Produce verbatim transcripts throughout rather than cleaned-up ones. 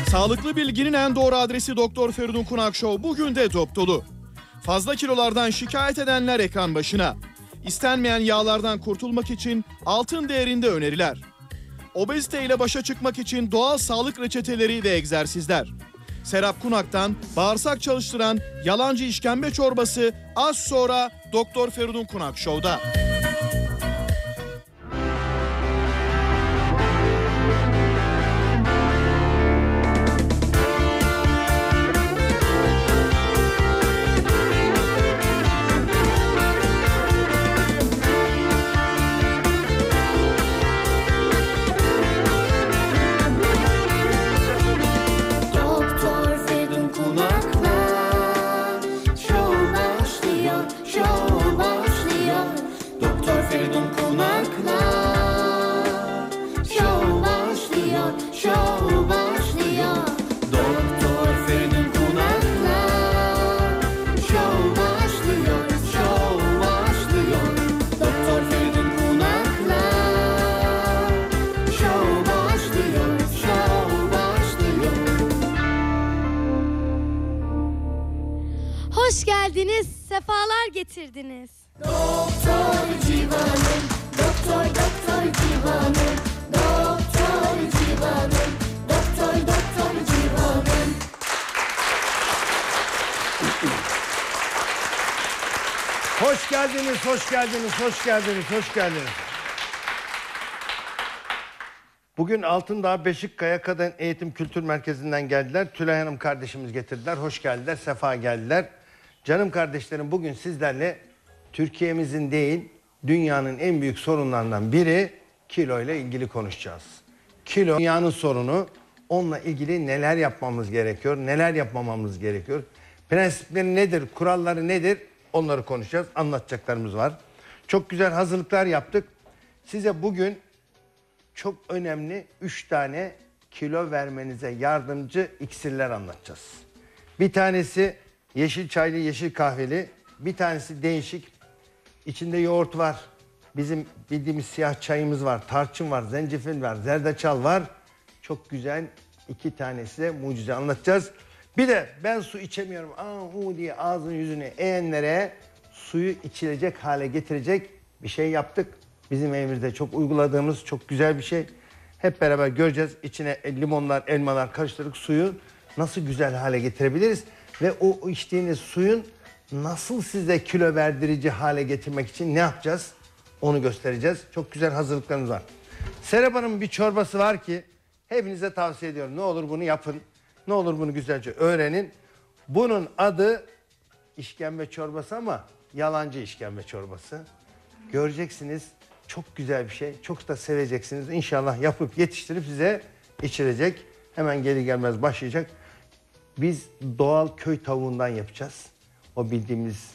Sağlıklı bilginin en doğru adresi Doktor Feridun Kunak Show bugün de dop dolu. Fazla kilolardan şikayet edenler ekran başına. İstenmeyen yağlardan kurtulmak için altın değerinde öneriler. Obezite ile başa çıkmak için doğal sağlık reçeteleri ve egzersizler. Serap Kunak'tan bağırsak çalıştıran yalancı işkembe çorbası az sonra Doktor Feridun Kunak Show'da. Hoş geldiniz, sefalar getirdiniz. Doktor Civan'ım, doktor doktor Civan'ım, doktor Civan'ım, doktor doktor Civan'ım. Hoş geldiniz, hoş geldiniz, hoş geldiniz, hoş geldiniz. Bugün Altındağ Beşikkaya Kadın Eğitim Kültür Merkezi'nden geldiler. Tülay Hanım kardeşimiz getirdiler. Hoş geldiler, sefa geldiler. Canım kardeşlerim, bugün sizlerle Türkiye'mizin değil, dünyanın en büyük sorunlarından biri kilo ile ilgili konuşacağız. Kilo dünyanın sorunu, onunla ilgili neler yapmamız gerekiyor, neler yapmamamız gerekiyor. Prensipleri nedir, kuralları nedir, onları konuşacağız. Anlatacaklarımız var. Çok güzel hazırlıklar yaptık. Size bugün çok önemli üç tane kilo vermenize yardımcı iksirler anlatacağız. Bir tanesi yeşil çaylı, yeşil kahveli. Bir tanesi değişik. İçinde yoğurt var. Bizim bildiğimiz siyah çayımız var. Tarçın var, zencefil var, zerdeçal var. Çok güzel iki tanesi de mucize anlatacağız. Bir de ben su içemiyorum aa hu diye ağzını yüzünü eğenlere suyu içilecek hale getirecek bir şey yaptık. Bizim evimizde çok uyguladığımız çok güzel bir şey. Hep beraber göreceğiz. İçine limonlar, elmalar karıştırıp suyu nasıl güzel hale getirebiliriz. Ve o içtiğiniz suyun nasıl size kilo verdirici hale getirmek için ne yapacağız? Onu göstereceğiz. Çok güzel hazırlıklarımız var. Serap Hanım'ın bir çorbası var ki hepinize tavsiye ediyorum. Ne olur bunu yapın. Ne olur bunu güzelce öğrenin. Bunun adı işkembe çorbası ama yalancı işkembe çorbası. Göreceksiniz. Çok güzel bir şey. Çok da seveceksiniz. İnşallah yapıp yetiştirip size içirecek. Hemen geri gelmez başlayacak. Biz doğal köy tavuğundan yapacağız. O bildiğimiz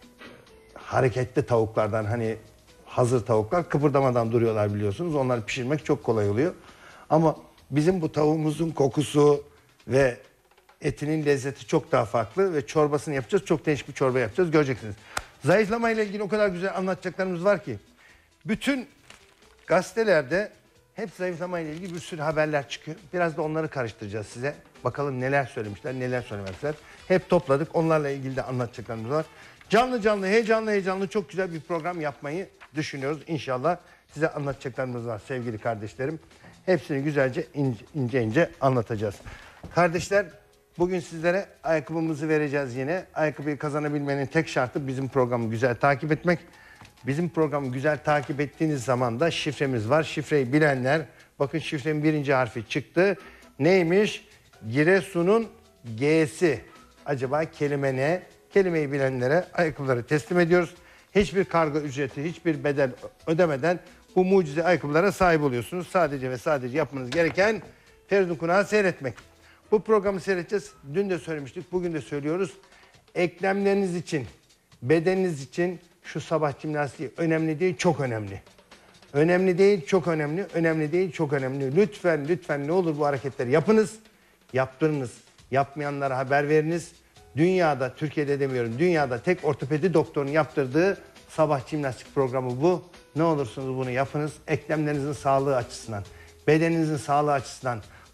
hareketli tavuklardan, hani hazır tavuklar kıpırdamadan duruyorlar biliyorsunuz. Onları pişirmek çok kolay oluyor. Ama bizim bu tavuğumuzun kokusu ve etinin lezzeti çok daha farklı ve çorbasını yapacağız. Çok değişik bir çorba yapacağız. Göreceksiniz. Zayıflama ile ilgili o kadar güzel anlatacaklarımız var ki. Bütün gazetelerde hep zayıflama ile ilgili bir sürü haberler çıkıyor. Biraz da onları karıştıracağız size. Bakalım neler söylemişler, neler söylemezler. Hep topladık. Onlarla ilgili de anlatacaklarımız var. Canlı canlı, heyecanlı heyecanlı çok güzel bir program yapmayı düşünüyoruz. İnşallah size anlatacaklarımız var sevgili kardeşlerim. Hepsini güzelce ince ince, ince anlatacağız. Kardeşler, bugün sizlere ayakkabımızı vereceğiz yine. Ayakkabıyı kazanabilmenin tek şartı bizim programı güzel takip etmek. Bizim programı güzel takip ettiğiniz zaman da şifremiz var. Şifreyi bilenler, bakın şifrenin birinci harfi çıktı. Neymiş? Giresun'un G'si. Acaba kelime ne? Kelimeyi bilenlere ayakkabıları teslim ediyoruz. Hiçbir kargo ücreti, hiçbir bedel ödemeden bu mucize ayakkabılara sahip oluyorsunuz. Sadece ve sadece yapmanız gereken Feridun Kunak'ı seyretmek. Bu programı seyredeceğiz. Dün de söylemiştik, bugün de söylüyoruz. Eklemleriniz için, bedeniniz için şu sabah jimnastiği önemli değil, çok önemli. Önemli değil, çok önemli. Önemli değil, çok önemli. Lütfen, lütfen ne olur bu hareketleri yapınız. Yaptırınız. Yapmayanlara haber veriniz. Dünyada, Türkiye'de demiyorum, dünyada tek ortopedi doktorun yaptırdığı sabah jimnastik programı bu. Ne olursunuz bunu yapınız. Eklemlerinizin sağlığı açısından, bedeninizin sağlığı açısından,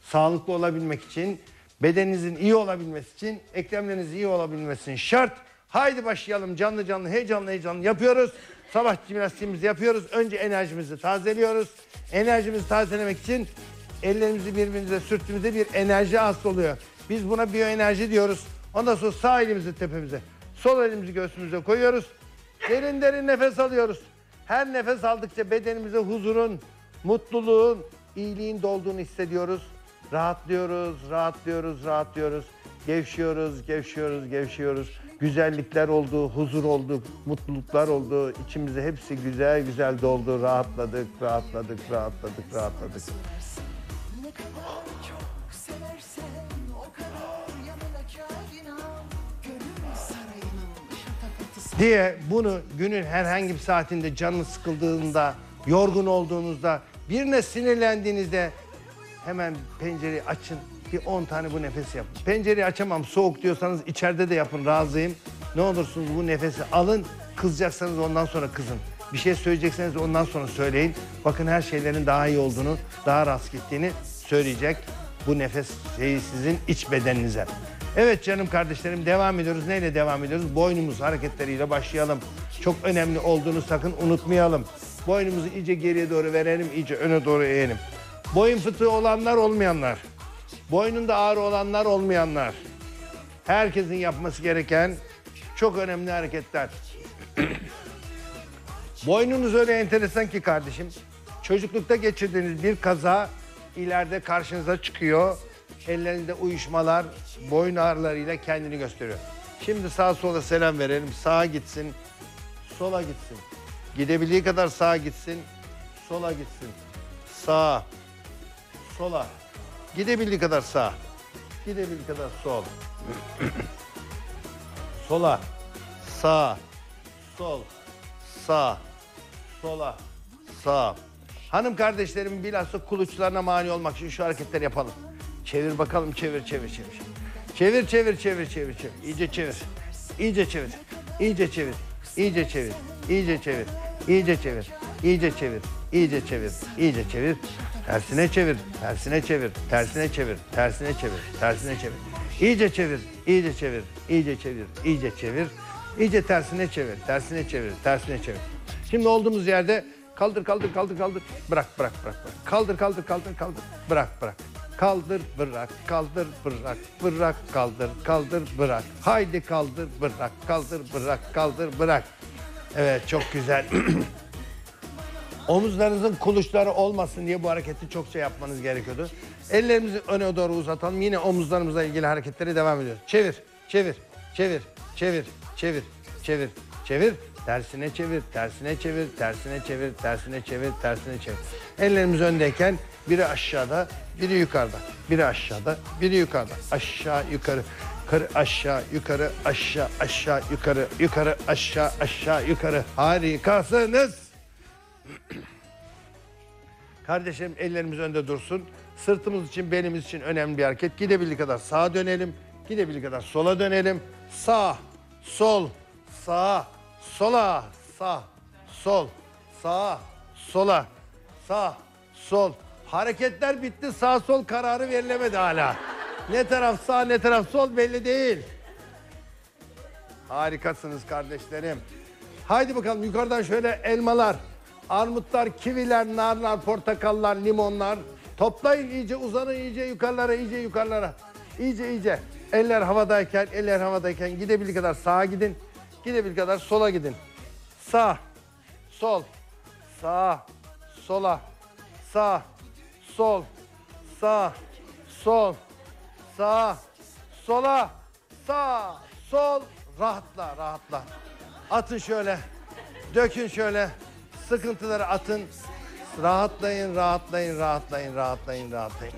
sağlıklı olabilmek için, bedeninizin iyi olabilmesi için, eklemlerinizin iyi olabilmesi için şart. Haydi başlayalım, canlı canlı, heyecanlı heyecanlı yapıyoruz. Sabah jimnastiğimizi yapıyoruz. Önce enerjimizi tazeliyoruz. Enerjimizi tazelemek için ellerimizi birbirimize sürttüğümüzde bir enerji hasıl oluyor. Biz buna biyoenerji diyoruz. Ondan sonra sağ elimizi tepemize, sol elimizi göğsümüze koyuyoruz. Derin derin nefes alıyoruz. Her nefes aldıkça bedenimize huzurun, mutluluğun, iyiliğin dolduğunu hissediyoruz. Rahatlıyoruz, rahatlıyoruz, rahatlıyoruz. Gevşiyoruz, gevşiyoruz, gevşiyoruz. Güzellikler oldu, huzur oldu, mutluluklar oldu. İçimize hepsi güzel güzel doldu. Rahatladık, rahatladık, rahatladık, rahatladık. Ne kadar çok seversen o kadar yanına kainat. Gönül sarayının şatafatı Diye bunu günün herhangi bir saatinde canınız sıkıldığında, yorgun olduğunuzda, birine sinirlendiğinizde hemen pencereyi açın. Bir on tane bu nefesi yapın. Pencereyi açamam, soğuk diyorsanız içeride de yapın, razıyım. Ne olursunuz bu nefesi alın. Kızacaksanız ondan sonra kızın. Bir şey söyleyecekseniz ondan sonra söyleyin. Bakın her şeylerin daha iyi olduğunu, daha rast gittiğini söyleyecek bu nefes şeyi sizin iç bedeninize. Evet canım kardeşlerim, devam ediyoruz. Neyle devam ediyoruz? Boynumuz hareketleriyle başlayalım. Çok önemli olduğunu sakın unutmayalım. Boynumuzu iyice geriye doğru verelim, iyice öne doğru eğelim. Boyun fıtığı olanlar, olmayanlar. Boynunda ağrı olanlar, olmayanlar. Herkesin yapması gereken çok önemli hareketler. Boynunuz öyle enteresan ki kardeşim. Çocuklukta geçirdiğiniz bir kaza ileride karşınıza çıkıyor. Ellerinizde uyuşmalar, boyun ağrılarıyla kendini gösteriyor. Şimdi sağa sola selam verelim. Sağa gitsin, sola gitsin. Gidebildiği kadar sağa gitsin, sola gitsin. Sağa, sola. Gidebildiği kadar sağ. Gidebildiği kadar sol. Sola. Sağ. Sol. Sağ. Sola. Sağ. Hanım kardeşlerim bilhassa kuluçlarına mani olmak için şu hareketleri yapalım. Çevir bakalım, çevir, çevir, çevir. Çevir, çevir, çevir, çevir, çevir. İyice çevir. İyice çevir. İyice çevir. İyice çevir. İyice çevir. İyice çevir. İyice çevir. İyice çevir. İyice çevir. Tersine çevir. Tersine çevir. Tersine çevir. Tersine çevir. Tersine çevir. İyice çevir. İyice çevir. İyice çevir. İyice çevir. İyice tersine çevir. Tersine çevir. Tersine çevir. Şimdi olduğumuz yerde kaldır, kaldır, kaldır, kaldır. Bırak, bırak, bırak, bırak. Kaldır, kaldır, kaldır, kaldır. Bırak, bırak. Kaldır, bırak, kaldır, bırak, bırak, kaldır, kaldır, bırak. Haydi kaldır, bırak, kaldır, bırak, kaldır, bırak. Evet, çok güzel. Omuzlarınızın kuluşları olmasın diye bu hareketi çokça yapmanız gerekiyordu. Ellerimizi öne doğru uzatalım. Yine omuzlarımızla ilgili hareketlere devam ediyoruz. Çevir, çevir, çevir, çevir, çevir, çevir, çevir. Tersine çevir, tersine çevir, tersine çevir, tersine çevir, tersine çevir. Ellerimiz öndeyken biri aşağıda, biri yukarıda. Biri aşağıda, biri yukarıda. Aşağı, yukarı, yukarı, aşağı, yukarı, aşağı, aşağı, yukarı, yukarı, aşağı, aşağı, yukarı. Harikasınız. Kardeşlerim ellerimiz önde dursun. Sırtımız için, belimiz için önemli bir hareket. Gidebildiği kadar sağa dönelim. Gidebildiği kadar sola dönelim. Sağ, sol, sağ, sola, sağ, sol, sağ, sola, sağ, sol. Hareketler bitti. Sağ sol kararı verilemedi hala. Ne taraf sağ, ne taraf sol belli değil. Harikasınız kardeşlerim. Haydi bakalım yukarıdan şöyle elmalar, armutlar, kiviler, narlar, portakallar, limonlar. Toplayın iyice, uzanın iyice yukarılara, iyice yukarılara. İyice iyice. Eller havadayken, eller havadayken gidebildiği kadar sağa gidin. Gidebildiği kadar sola gidin. Sağ, sol, sağ, sola, sağ, sol, sağ, sol, sağ, sola, sağ, sol. Rahatla, rahatla. Atın şöyle. Dökün şöyle. Sıkıntıları atın. Rahatlayın, rahatlayın, rahatlayın, rahatlayın, rahatlayın.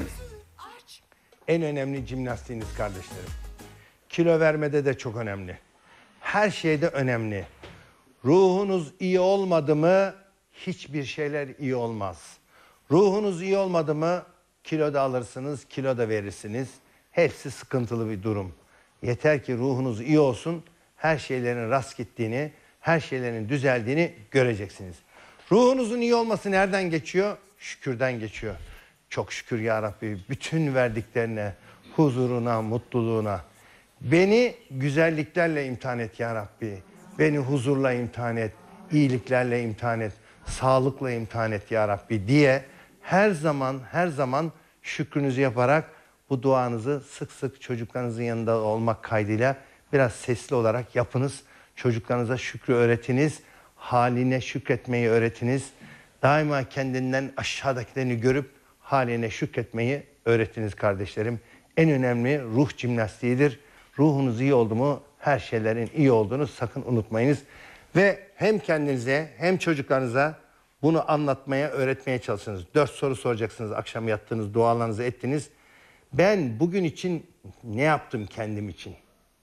En önemli jimnastiğiniz kardeşlerim. Kilo vermede de çok önemli. Her şeyde önemli. Ruhunuz iyi olmadı mı hiçbir şeyler iyi olmaz. Ruhunuz iyi olmadı mı kilo da alırsınız, kilo da verirsiniz. Hepsi sıkıntılı bir durum. Yeter ki ruhunuz iyi olsun, her şeylerin rast gittiğini, her şeylerin düzeldiğini göreceksiniz. Ruhunuzun iyi olması nereden geçiyor? Şükürden geçiyor. Çok şükür ya Rabbi bütün verdiklerine, huzuruna, mutluluğuna. Beni güzelliklerle imtihan et ya Rabbi. Beni huzurla imtihan et, iyiliklerle imtihan et, sağlıkla imtihan et ya Rabbi diye her zaman her zaman şükrünüzü yaparak bu duanızı sık sık çocuklarınızın yanında olmak kaydıyla biraz sesli olarak yapınız. Çocuklarınıza şükrü öğretiniz, haline şükretmeyi öğretiniz. Daima kendinden aşağıdakilerini görüp haline şükretmeyi öğretiniz kardeşlerim. En önemli ruh jimnastiğidir. Ruhunuz iyi oldu mu her şeylerin iyi olduğunu sakın unutmayınız. Ve hem kendinize hem çocuklarınıza bunu anlatmaya, öğretmeye çalışınız. Dört soru soracaksınız akşam yattığınız, dualarınızı ettiniz. Ben bugün için ne yaptım kendim için?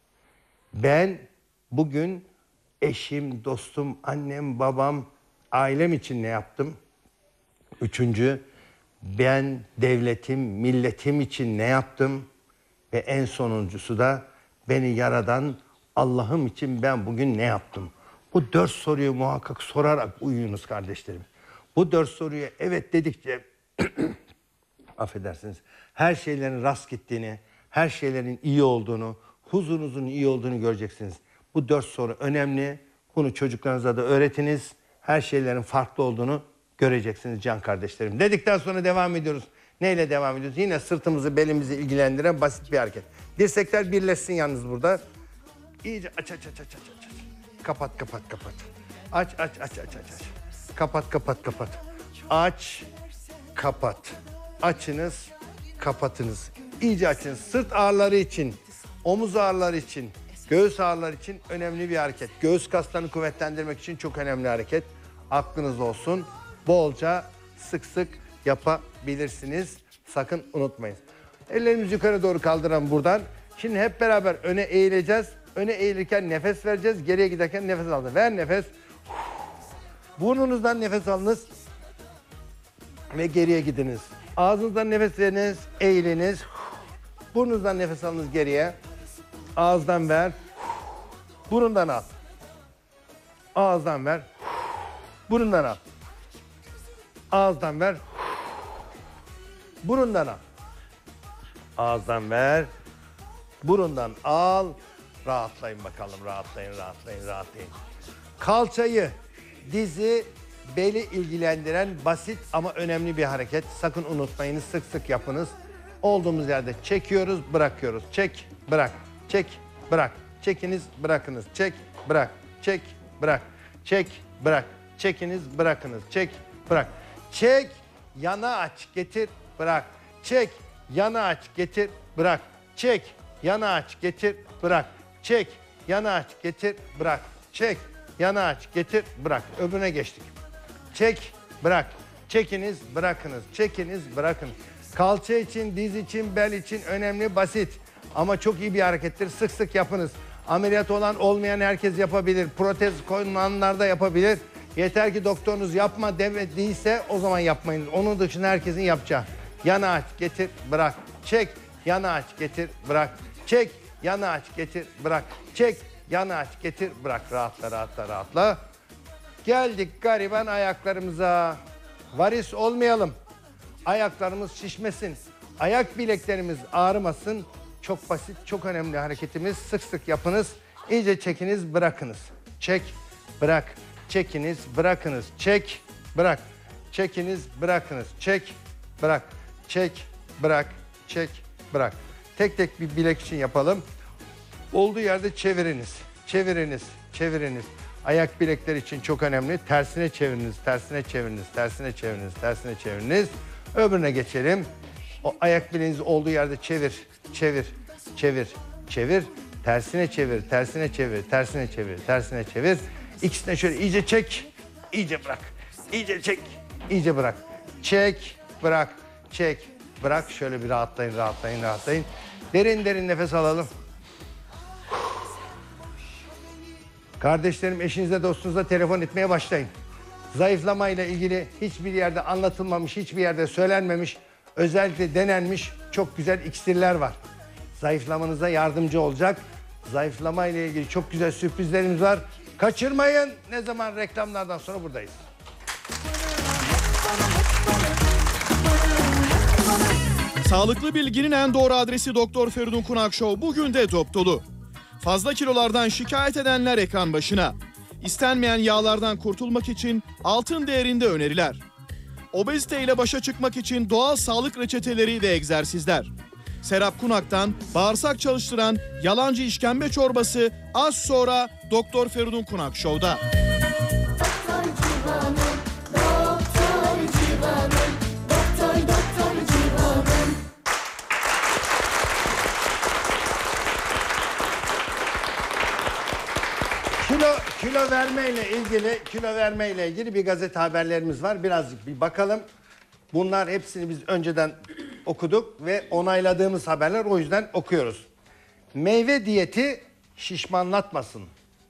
Ben bugün eşim, dostum, annem, babam, ailem için ne yaptım? Üçüncü, ben devletim, milletim için ne yaptım? Ve en sonuncusu da beni yaradan Allah'ım için ben bugün ne yaptım? Bu dört soruyu muhakkak sorarak uyuyunuz kardeşlerim. Bu dört soruya evet dedikçe affedersiniz her şeylerin rast gittiğini, her şeylerin iyi olduğunu, huzurunuzun iyi olduğunu göreceksiniz. Bu dört soru önemli. Bunu çocuklarınıza da öğretiniz. Her şeylerin farklı olduğunu göreceksiniz can kardeşlerim. Dedikten sonra devam ediyoruz. Neyle devam ediyoruz? Yine sırtımızı, belimizi ilgilendiren basit bir hareket. Dirsekler birleşsin yalnız burada. İyice aç aç aç aç aç aç. Kapat kapat kapat. Aç aç aç aç aç aç. Kapat kapat kapat. Aç kapat. Açınız, kapatınız. İyice açınız. Sırt ağrıları için, omuz ağrıları için, göğüs ağrıları için önemli bir hareket. Göğüs kaslarını kuvvetlendirmek için çok önemli hareket. Aklınızda olsun. Bolca sık sık yapabilirsiniz. Sakın unutmayın. Ellerimizi yukarı doğru kaldıralım buradan. Şimdi hep beraber öne eğileceğiz. Öne eğilirken nefes vereceğiz. Geriye giderken nefes alın. Ver nefes. Burnunuzdan nefes alınız. Ve geriye gidiniz. Ağzınızdan nefes veriniz. Eğiliniz. Burnunuzdan nefes alınız geriye. Ağızdan ver. Burundan al. Ağızdan ver. Burundan al. Ağızdan ver. Burundan al. Ağızdan ver. Burundan al. Rahatlayın bakalım. Rahatlayın, rahatlayın, rahatlayın. Kalçayı, dizi, beli ilgilendiren basit ama önemli bir hareket. Sakın unutmayınız. Sık sık yapınız. Olduğumuz yerde çekiyoruz, bırakıyoruz. Çek, bırak. Çek, bırak. Çekiniz, bırakınız. Çek, bırak. Çek, bırak. Çek, bırak. Çekiniz, bırakınız. Çek, bırak. Çek, yana aç, getir, bırak. Çek, yana aç, getir, bırak. Çek, yana aç, getir, bırak. Çek, yana aç, getir, bırak. Çek, yana aç, getir, bırak. Öbürüne geçtik. Çek, bırak. Çekiniz, bırakınız. Çekiniz, bırakın. Kalça için, diz için, bel için önemli, basit. Ama çok iyi bir harekettir. Sık sık yapınız. Ameliyat olan olmayan herkes yapabilir. Protez koyulanlar da yapabilir. Yeter ki doktorunuz yapma demediyse o zaman yapmayın. Onun dışında herkesin yapacağı. Yana aç, getir, bırak. Çek, yana aç, getir, bırak. Çek, yana aç, getir, bırak. Çek, yana aç, getir, bırak. Rahatla, rahatla, rahatla. Geldik gariban ayaklarımıza. Varis olmayalım. Ayaklarımız şişmesin. Ayak bileklerimiz ağrımasın. Çok basit, çok önemli hareketimiz. Sık sık yapınız. İyice çekiniz, bırakınız. Çek, bırak. Çekiniz, bırakınız. Çek, bırak. Çekiniz, bırakınız. Çek, bırak. Çek, bırak. Çek, bırak. Tek tek bir bilek için yapalım. Olduğu yerde çeviriniz. Çeviriniz, çeviriniz. Ayak bilekler için çok önemli. Tersine çeviriniz, tersine çeviriniz, tersine çeviriniz, tersine çeviriniz. Öbürüne geçelim. O ayak bileğinizi olduğu yerde çevir, çevir, çevir, çevir. Tersine çevir, tersine çevir, tersine çevir, tersine çevir. İkisine şöyle iyice çek, iyice bırak. İyice çek, iyice bırak. Çek, bırak, çek, bırak. Şöyle bir rahatlayın, rahatlayın, rahatlayın. Derin derin nefes alalım. Kardeşlerim, eşinize, dostunuza telefon etmeye başlayın. Zayıflama ile ilgili hiçbir yerde anlatılmamış, hiçbir yerde söylenmemiş, özellikle denenmiş çok güzel iksirler var. Zayıflamanıza yardımcı olacak. Zayıflama ile ilgili çok güzel sürprizlerimiz var. Kaçırmayın. Ne zaman? Reklamlardan sonra buradayız. Sağlıklı bilginin en doğru adresi Doktor Feridun Kunak Show bugün de dop dolu. Fazla kilolardan şikayet edenler ekran başına. İstenmeyen yağlardan kurtulmak için altın değerinde öneriler. Obezite ile başa çıkmak için doğal sağlık reçeteleri ve egzersizler. Serap Kunak'tan bağırsak çalıştıran yalancı işkembe çorbası az sonra Doktor Feridun Kunak Show'da. Doktor Civan'ım, Doktor Civan'ım, Doktor Doktor Civan'ım. Kilo, kilo vermeyle ilgili kilo vermeyle ilgili bir gazete haberlerimiz var. Birazcık bir bakalım. Bunlar hepsini biz önceden okuduk ve onayladığımız haberler, o yüzden okuyoruz. Meyve diyeti şişmanlatmasın.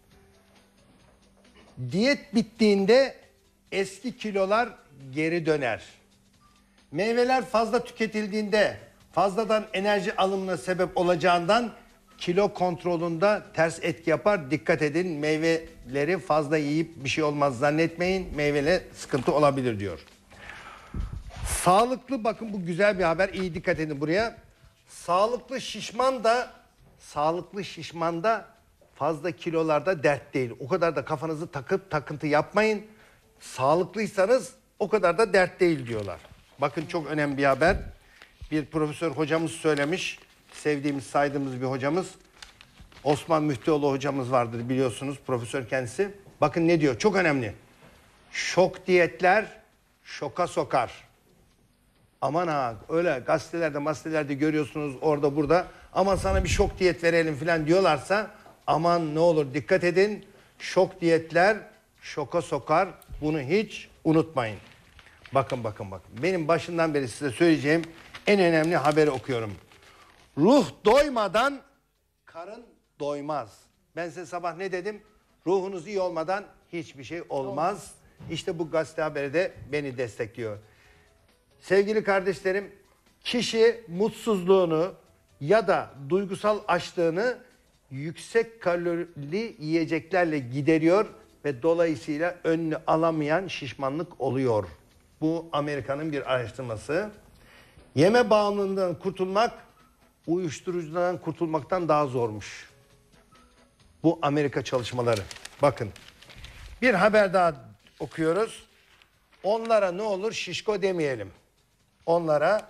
Diyet bittiğinde eski kilolar geri döner. Meyveler fazla tüketildiğinde fazladan enerji alımına sebep olacağından kilo kontrolünde ters etki yapar. Dikkat edin, meyveleri fazla yiyip bir şey olmaz zannetmeyin. Meyveyle sıkıntı olabilir diyor. Sağlıklı, bakın bu güzel bir haber, iyi dikkat edin buraya. Sağlıklı şişman da sağlıklı şişman da fazla kilolarda dert değil. O kadar da kafanızı takıp takıntı yapmayın. Sağlıklıysanız o kadar da dert değil diyorlar. Bakın çok önemli bir haber. Bir profesör hocamız söylemiş. Sevdiğimiz, saydığımız bir hocamız. Osman Müftüoğlu hocamız vardır, biliyorsunuz, profesör kendisi. Bakın ne diyor, çok önemli. Şok diyetler şoka sokar. Aman ha, öyle gazetelerde gazetelerde görüyorsunuz orada burada. Aman sana bir şok diyet verelim falan diyorlarsa aman ne olur dikkat edin. Şok diyetler şoka sokar. Bunu hiç unutmayın. Bakın bakın bakın. Benim başından beri size söyleyeceğim en önemli haberi okuyorum. Ruh doymadan karın doymaz. Ben size sabah ne dedim? Ruhunuz iyi olmadan hiçbir şey olmaz. İşte bu gazete haberi de beni destekliyor. Sevgili kardeşlerim, kişi mutsuzluğunu ya da duygusal açlığını yüksek kalorili yiyeceklerle gideriyor ve dolayısıyla önünü alamayan şişmanlık oluyor. Bu Amerika'nın bir araştırması. Yeme bağımlılığından kurtulmak uyuşturucudan kurtulmaktan daha zormuş. Bu Amerika çalışmaları. Bakın, bir haber daha okuyoruz. Onlara ne olur şişko demeyelim. Onlara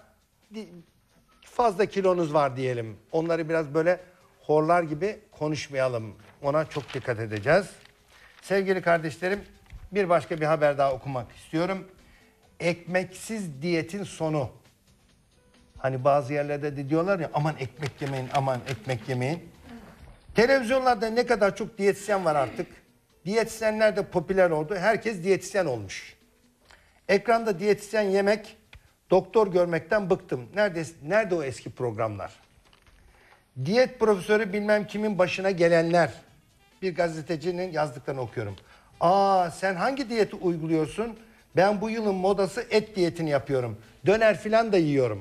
fazla kilonuz var diyelim. Onları biraz böyle horlar gibi konuşmayalım. Ona çok dikkat edeceğiz. Sevgili kardeşlerim, bir başka bir haber daha okumak istiyorum. Ekmeksiz diyetin sonu. Hani bazı yerlerde de diyorlar ya, aman ekmek yemeyin, aman ekmek yemeyin. Televizyonlarda ne kadar çok diyetisyen var artık. Diyetisyenler de popüler oldu. Herkes diyetisyen olmuş. Ekranda diyetisyen yemek, doktor görmekten bıktım. Nerede, nerede o eski programlar? Diyet profesörü bilmem kimin başına gelenler. Bir gazetecinin yazdıklarını okuyorum. Aa, sen hangi diyeti uyguluyorsun? Ben bu yılın modası et diyetini yapıyorum. Döner filan da yiyorum.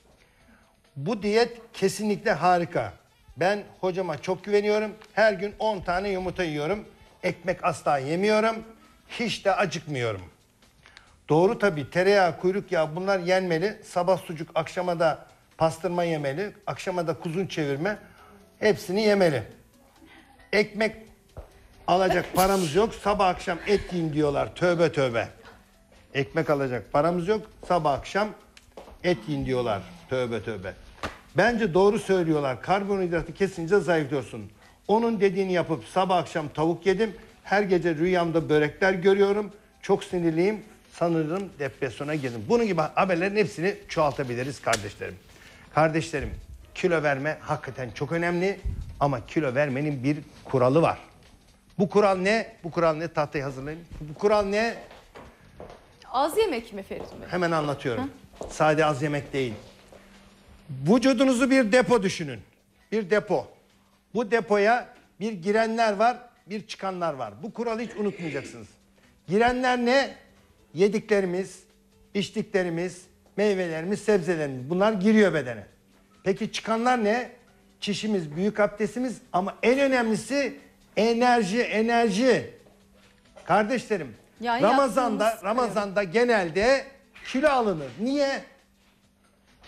Bu diyet kesinlikle harika. Ben hocama çok güveniyorum. Her gün on tane yumurta yiyorum. Ekmek asla yemiyorum. Hiç de acıkmıyorum. Doğru tabii, tereyağı, kuyruk yağı bunlar yenmeli. Sabah sucuk, akşama da pastırma yemeli. Akşama da kuzun çevirme. Hepsini yemeli. Ekmek alacak paramız yok. Sabah akşam et yiyin diyorlar. Tövbe tövbe. Ekmek alacak paramız yok. Sabah akşam et yiyin diyorlar. Tövbe tövbe. Bence doğru söylüyorlar. Karbonhidratı kesince zayıflıyorsun. Onun dediğini yapıp sabah akşam tavuk yedim. Her gece rüyamda börekler görüyorum. Çok sinirliyim. Sanırım depresyona girdim. Bunun gibi haberlerin hepsini çoğaltabiliriz kardeşlerim. Kardeşlerim, kilo verme hakikaten çok önemli. Ama kilo vermenin bir kuralı var. Bu kural ne? Bu kural ne? Tahtayı hazırlayın. Bu kural ne? Az yemek mi Feridun Bey? Hemen anlatıyorum. Hı? Sadece az yemek değil. Vücudunuzu bir depo düşünün. Bir depo. Bu depoya bir girenler var, bir çıkanlar var. Bu kuralı hiç unutmayacaksınız. Girenler ne? Yediklerimiz, içtiklerimiz, meyvelerimiz, sebzelerimiz. Bunlar giriyor bedene. Peki çıkanlar ne? Çişimiz, büyük abdestimiz ama en önemlisi enerji, enerji. Kardeşlerim, Yani Ramazan'da yaptığımız- Ramazan'da genelde kilo alınır. Niye?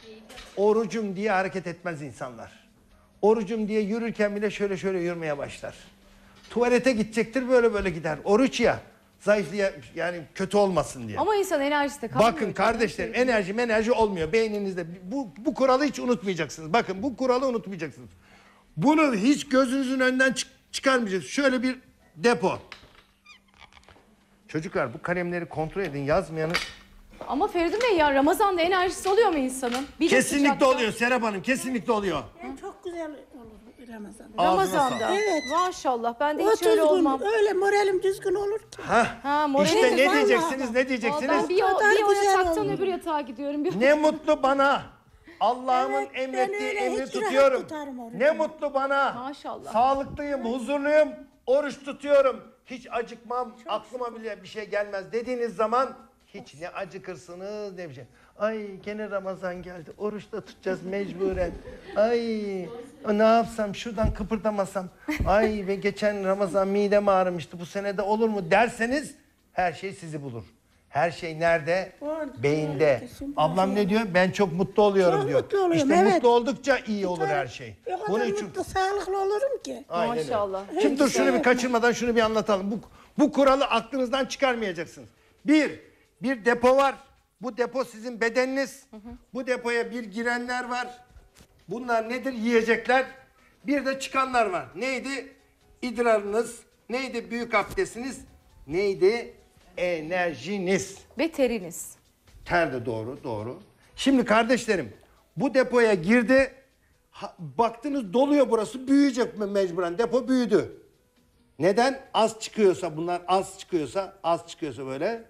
Orucum diye hareket etmez insanlar. Orucum diye yürürken bile şöyle şöyle yürümeye başlar. Tuvalete gidecektir, böyle böyle gider. Oruç ya, zayıflığa, yani kötü olmasın diye. Ama insan enerjisi de kalmıyor. Bakın kardeşlerim, enerji enerji olmuyor beyninizde. Bu, bu kuralı hiç unutmayacaksınız. Bakın bu kuralı unutmayacaksınız. Bunu hiç gözünüzün önünden çık çıkarmayacaksınız. Şöyle bir depo. Çocuklar bu kalemleri kontrol edin, yazmayanı... Ama Feridun Bey ya Ramazan'da enerjisi oluyor mu insanın? Bir de Kesinlikle sıcakta. oluyor Serap Hanım, kesinlikle oluyor. Yani çok güzel olur Ramazan'da. Ramazan'da. Evet. Maşallah ben de hiç otuz öyle gün olmam. öyle moralim düzgün olur ki. Hah, Ha, moralim işte ne vallahi. diyeceksiniz, ne diyeceksiniz? Ben bir, o, kadar bir o güzel yataktan oldu. öbür yatağa gidiyorum. Bir... Ne mutlu bana. Allah'ımın Evet, ben emrettiği öyle emri hiç rahat tutuyorum. tutarım orucumu. Ne mutlu bana. Maşallah. Sağlıklıyım, huzurluyum, oruç tutuyorum. Hiç acıkmam, aklıma bile bir şey gelmez dediğiniz zaman hiç ne acıkırsınız ne bir şey. Ay gene Ramazan geldi, oruç da tutacağız mecburen. Ay ne yapsam, şuradan kıpırdamasam. Ay ve geçen Ramazan midem ağrımıştı, bu sene de olur mu derseniz her şey sizi bulur. Her şey nerede? Orada, Beyinde. kesin Ablam burada. ne diyor? Ben çok mutlu oluyorum Çok diyor. mutlu oluyorum, İşte evet. mutlu oldukça iyi olur her şey. O kadar Bunun için mutlu, sağlıklı olurum ki. aynen öyle. Maşallah. Şimdi dur şunu bir kaçırmadan şunu bir anlatalım. Bu, bu kuralı aklınızdan çıkarmayacaksınız. Bir, bir depo var. Bu depo sizin bedeniniz. Bu depoya bir girenler var. Bunlar nedir? Yiyecekler. Bir de çıkanlar var. Neydi? İdrarınız. Neydi? Büyük abdestiniz. Neydi? Enerjiniz. Ve teriniz. Ter de doğru, doğru. Şimdi kardeşlerim, bu depoya girdi. Ha, baktınız doluyor burası, büyüyecek mi mecburen? Depo büyüdü. Neden? Az çıkıyorsa, bunlar az çıkıyorsa, az çıkıyorsa böyle.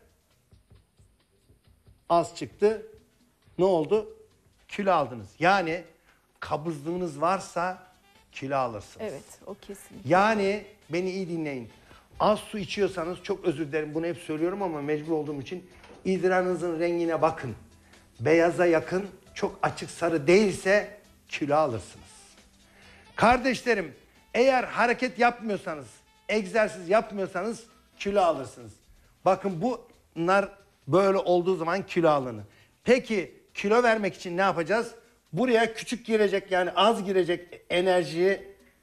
Az çıktı. Ne oldu? Kilo aldınız. Yani kabızlığınız varsa kilo alırsınız. Evet o kesin. Yani beni iyi dinleyin. Az su içiyorsanız, çok özür dilerim bunu hep söylüyorum ama mecbur olduğum için, idrarınızın rengine bakın. Beyaza yakın, çok açık sarı değilse kilo alırsınız. Kardeşlerim, eğer hareket yapmıyorsanız, egzersiz yapmıyorsanız kilo alırsınız. Bakın bunlar böyle olduğu zaman kilo alınır. Peki kilo vermek için ne yapacağız? Buraya küçük girecek, yani az girecek enerjiyi,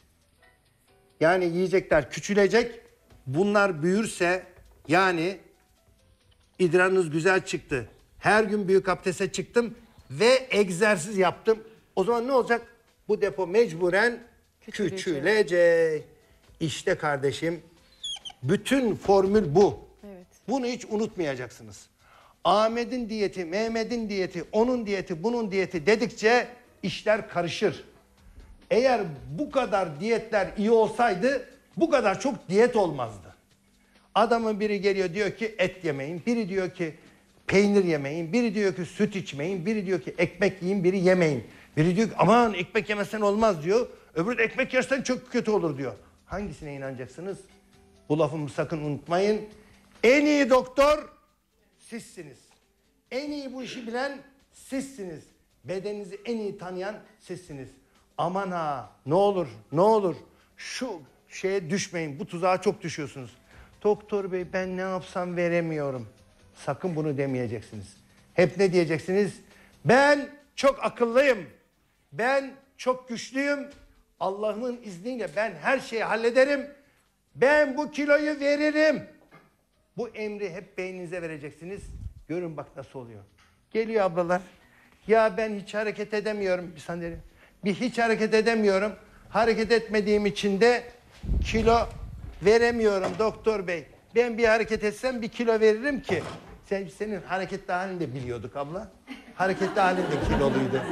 yani yiyecekler küçülecek. Bunlar büyürse, yani idrarınız güzel çıktı. Her gün büyük abdeste çıktım ve egzersiz yaptım. O zaman ne olacak? Bu depo mecburen Küçülecek. küçülecek. İşte kardeşim, bütün formül bu. Evet. Bunu hiç unutmayacaksınız. Ahmet'in diyeti, Mehmet'in diyeti, onun diyeti, bunun diyeti dedikçe işler karışır. Eğer bu kadar diyetler iyi olsaydı bu kadar çok diyet olmazdı. Adamın biri geliyor diyor ki et yemeyin, biri diyor ki peynir yemeyin, biri diyor ki süt içmeyin, biri diyor ki ekmek yiyin, biri yemeyin. Biri diyor ki aman ekmek yemesen olmaz diyor. Öbürü de ekmek yersen çok kötü olur diyor. Hangisine inanacaksınız? Bu lafımı sakın unutmayın. En iyi doktor sizsiniz. En iyi bu işi bilen sizsiniz. Bedeninizi en iyi tanıyan sizsiniz. Aman ha, ne olur ne olur şu şeye düşmeyin, bu tuzağa çok düşüyorsunuz. Doktor bey ben ne yapsam veremiyorum. Sakın bunu demeyeceksiniz. Hep ne diyeceksiniz? Ben çok akıllıyım. Ben çok güçlüyüm. Allah'ın izniyle ben her şeyi hallederim. Ben bu kiloyu veririm. Bu emri hep beyninize vereceksiniz. Görün bak nasıl oluyor. Geliyor ablalar. Ya ben hiç hareket edemiyorum. Bir saniye. Bir hiç hareket edemiyorum. Hareket etmediğim için de kilo veremiyorum doktor bey. Ben bir hareket etsem bir kilo veririm ki. Sen, senin hareketli halini de biliyorduk abla. Hareketli halin de kiloluydu.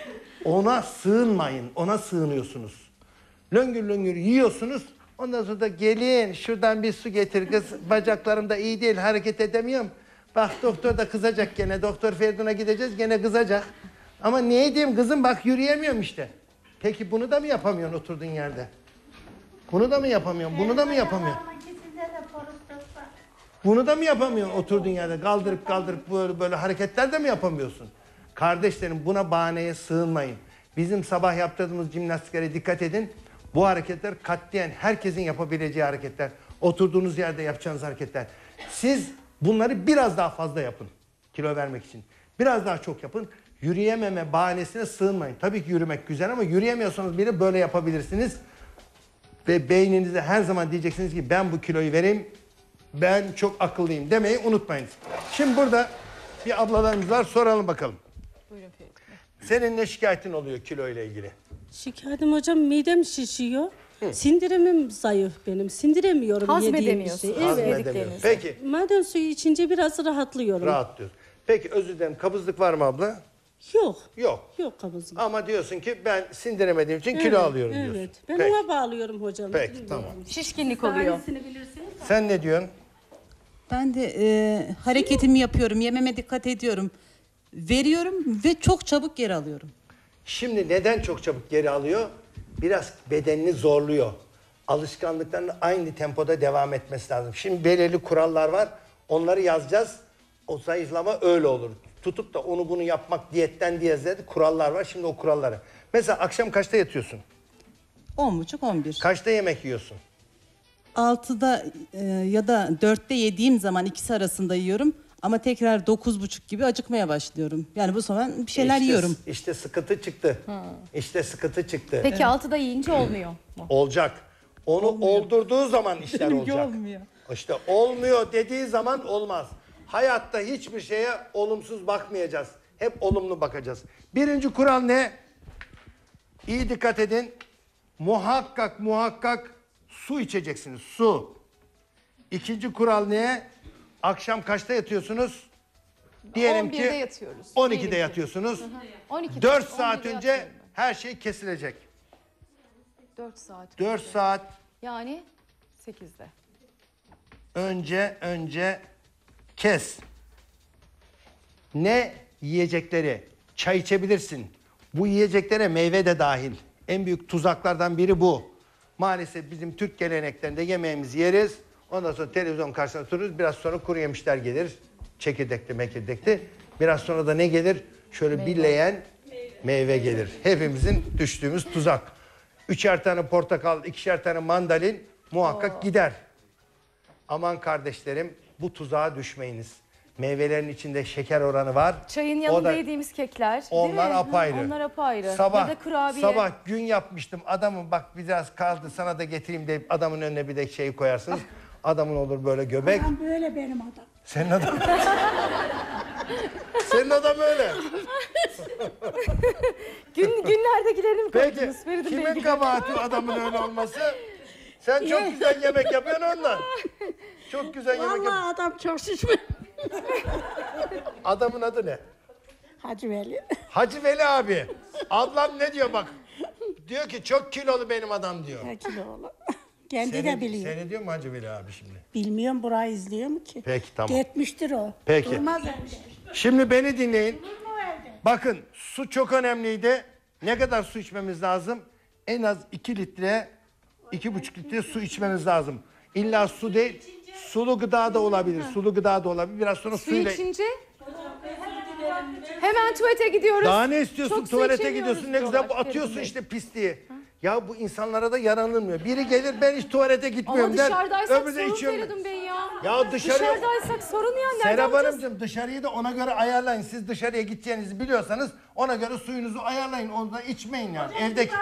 Ona sığınmayın. Ona sığınıyorsunuz. Löngür löngür yiyorsunuz. Ondan sonra da gelin şuradan bir su getir kız. Bacaklarım da iyi değil, hareket edemiyorum. Bak doktor da kızacak gene. Doktor Feridun'a gideceğiz, gene kızacak. Ama ne diyeyim kızım, bak yürüyemiyorum işte. Peki bunu da mı yapamıyorsun oturduğun yerde? Bunu da mı yapamıyorsun? Bunu da mı yapamıyorsun? Bunu da mı yapamıyorsun oturduğun yerde? Kaldırıp kaldırıp böyle böyle hareketler de mi yapamıyorsun? Kardeşlerim, buna bahaneye sığınmayın. Bizim sabah yaptırdığımız jimnastiklere dikkat edin. Bu hareketler katiyen herkesin yapabileceği hareketler. Oturduğunuz yerde yapacağınız hareketler. Siz bunları biraz daha fazla yapın kilo vermek için. Biraz daha çok yapın. Yürüyememe bahanesine sığınmayın. Tabii ki yürümek güzel ama yürüyemiyorsanız bile böyle yapabilirsiniz. Ve beyninize her zaman diyeceksiniz ki ben bu kiloyu vereyim, ben çok akıllıyım demeyi unutmayın. Şimdi burada bir ablalarımız var, soralım bakalım. Buyurun Feridun Bey. Senin ne şikayetin oluyor kilo ile ilgili? Şikayetim hocam midem şişiyor. Sindirimim zayıf benim. Sindiremiyorum yediğim bir Hazmedemiyorsun. şey. Evet. Hazmedemiyorum. Peki, Maden suyu içince biraz rahatlıyorum. rahatlıyorsun. Peki özür dilerim, kabızlık var mı abla? Yok. Yok. Yok kabızlık. Ama diyorsun ki ben sindiremediğim için Evet, kilo alıyorum diyorsun. Evet. Ben Peki. ona bağlıyorum hocam. Peki, tamam. Şişkinlik oluyor. Sen ne diyorsun? Ben de e, hareketimi yapıyorum, yememe dikkat ediyorum. Veriyorum ve çok çabuk geri alıyorum. Şimdi neden çok çabuk geri alıyor? Biraz bedenini zorluyor. Alışkanlıklarının aynı tempoda devam etmesi lazım. Şimdi belirli kurallar var. Onları yazacağız. O zayıflama öyle olur. Tutup da onu bunu yapmak diyetten diye ziyade kurallar var. Şimdi o kuralları. Mesela akşam kaçta yatıyorsun? On buçuk, on bir. Kaçta yemek yiyorsun? Altıda e, ya da dörtte yediğim zaman ikisi arasında yiyorum. Ama tekrar dokuz buçuk gibi acıkmaya başlıyorum. Yani bu zaman bir şeyler İşte- yiyorum. İşte sıkıntı çıktı. İşte sıkıntı çıktı. Peki altıda yiyince olmuyor mu? Olacak. Onu oldurduğu zaman işler olacak. olmuyor. İşte olmuyor dediği zaman olmaz. Hayatta hiçbir şeye olumsuz bakmayacağız. Hep olumlu bakacağız. Birinci kural ne? İyi dikkat edin. Muhakkak muhakkak su içeceksiniz. Su. İkinci kural ne? Akşam kaçta yatıyorsunuz? Diyelim on birde ki yatıyoruz. on Diyelim ikide ki. yatıyorsunuz. on ikide, dört on birde saat önce yatıyorum ben. her şey kesilecek. dört saat. dört saat Yani sekizde. önce önce kes. Ne yiyecekleri? Çay içebilirsin. Bu yiyeceklere meyve de dahil. En büyük tuzaklardan biri bu. Maalesef bizim Türk geleneklerinde yemeğimizi yeriz. Ondan sonra televizyon karşısında otururuz. Biraz sonra kuru yemişler gelir. Çekirdekli mekirdekli. Biraz sonra da ne gelir? Şöyle bir leğen meyve gelir. Hepimizin düştüğümüz tuzak. Üçer tane portakal, ikişer tane mandalin muhakkak gider. Aman kardeşlerim, bu tuzağa düşmeyiniz. Meyvelerin içinde şeker oranı var. Çayın O yanında da- yediğimiz kekler. değil Onlar mi? apayrı. Onlar apayrı. Sabah, ya da kurabiye. sabah gün yapmıştım. Adamın bak biraz kaldı sana da getireyim deyip adamın önüne bir de şey koyarsınız. Adamın olur böyle göbek. Adam böyle benim adam. Senin adam. Senin adam öyle. Gün, günlerdekilerini mi Peki koydunuz Feridun Bey? kimin kabahati adamın öyle olması? Sen çok güzel yemek yapıyorsun ondan. Çok güzel yemek yapıyorsun. Vallahi adam çok şişmiş. Adamın adı ne? Hacı Veli. Hacı Veli abi. Ablam ne diyor bak. Diyor ki çok kilolu benim adam diyor. Ya kiloğlu. Kendi Seni, de biliyor. seyrediyor mu Hacı Veli abi şimdi? Bilmiyorum burayı izliyor mu ki? Peki tamam. Gitmiştir o. Peki. Durmaz evde. Şimdi beni dinleyin. Bakın su çok önemliydi. Ne kadar su içmemiz lazım? En az iki litre, iki buçuk litre su içmemiz lazım. İlla su değil, sulu gıda da olabilir. Sulu gıda da olabilir. Biraz sonra Su suyla... içince hemen tuvalete gidiyoruz. Daha ne istiyorsun? Çok su Tuvalete içemiyoruz gidiyorsun ne güzel diyorlar bu atıyorsun Feridun Bey. işte pisliği. Ya bu insanlara da yaranılmıyor. Biri gelir ben hiç tuvalete gitmiyorum Ama der. dışarıdaysak Öbürü de sorun içiyorum. Feridun Bey ya. Ya dışarı... Dışarıdaysak sorun ya. Nereden Serap bulacağız? Hanımcığım dışarıyı da ona göre ayarlayın. Siz dışarıya gideceğinizi biliyorsanız ona göre suyunuzu ayarlayın. Onu da içmeyin yani. Evdeki...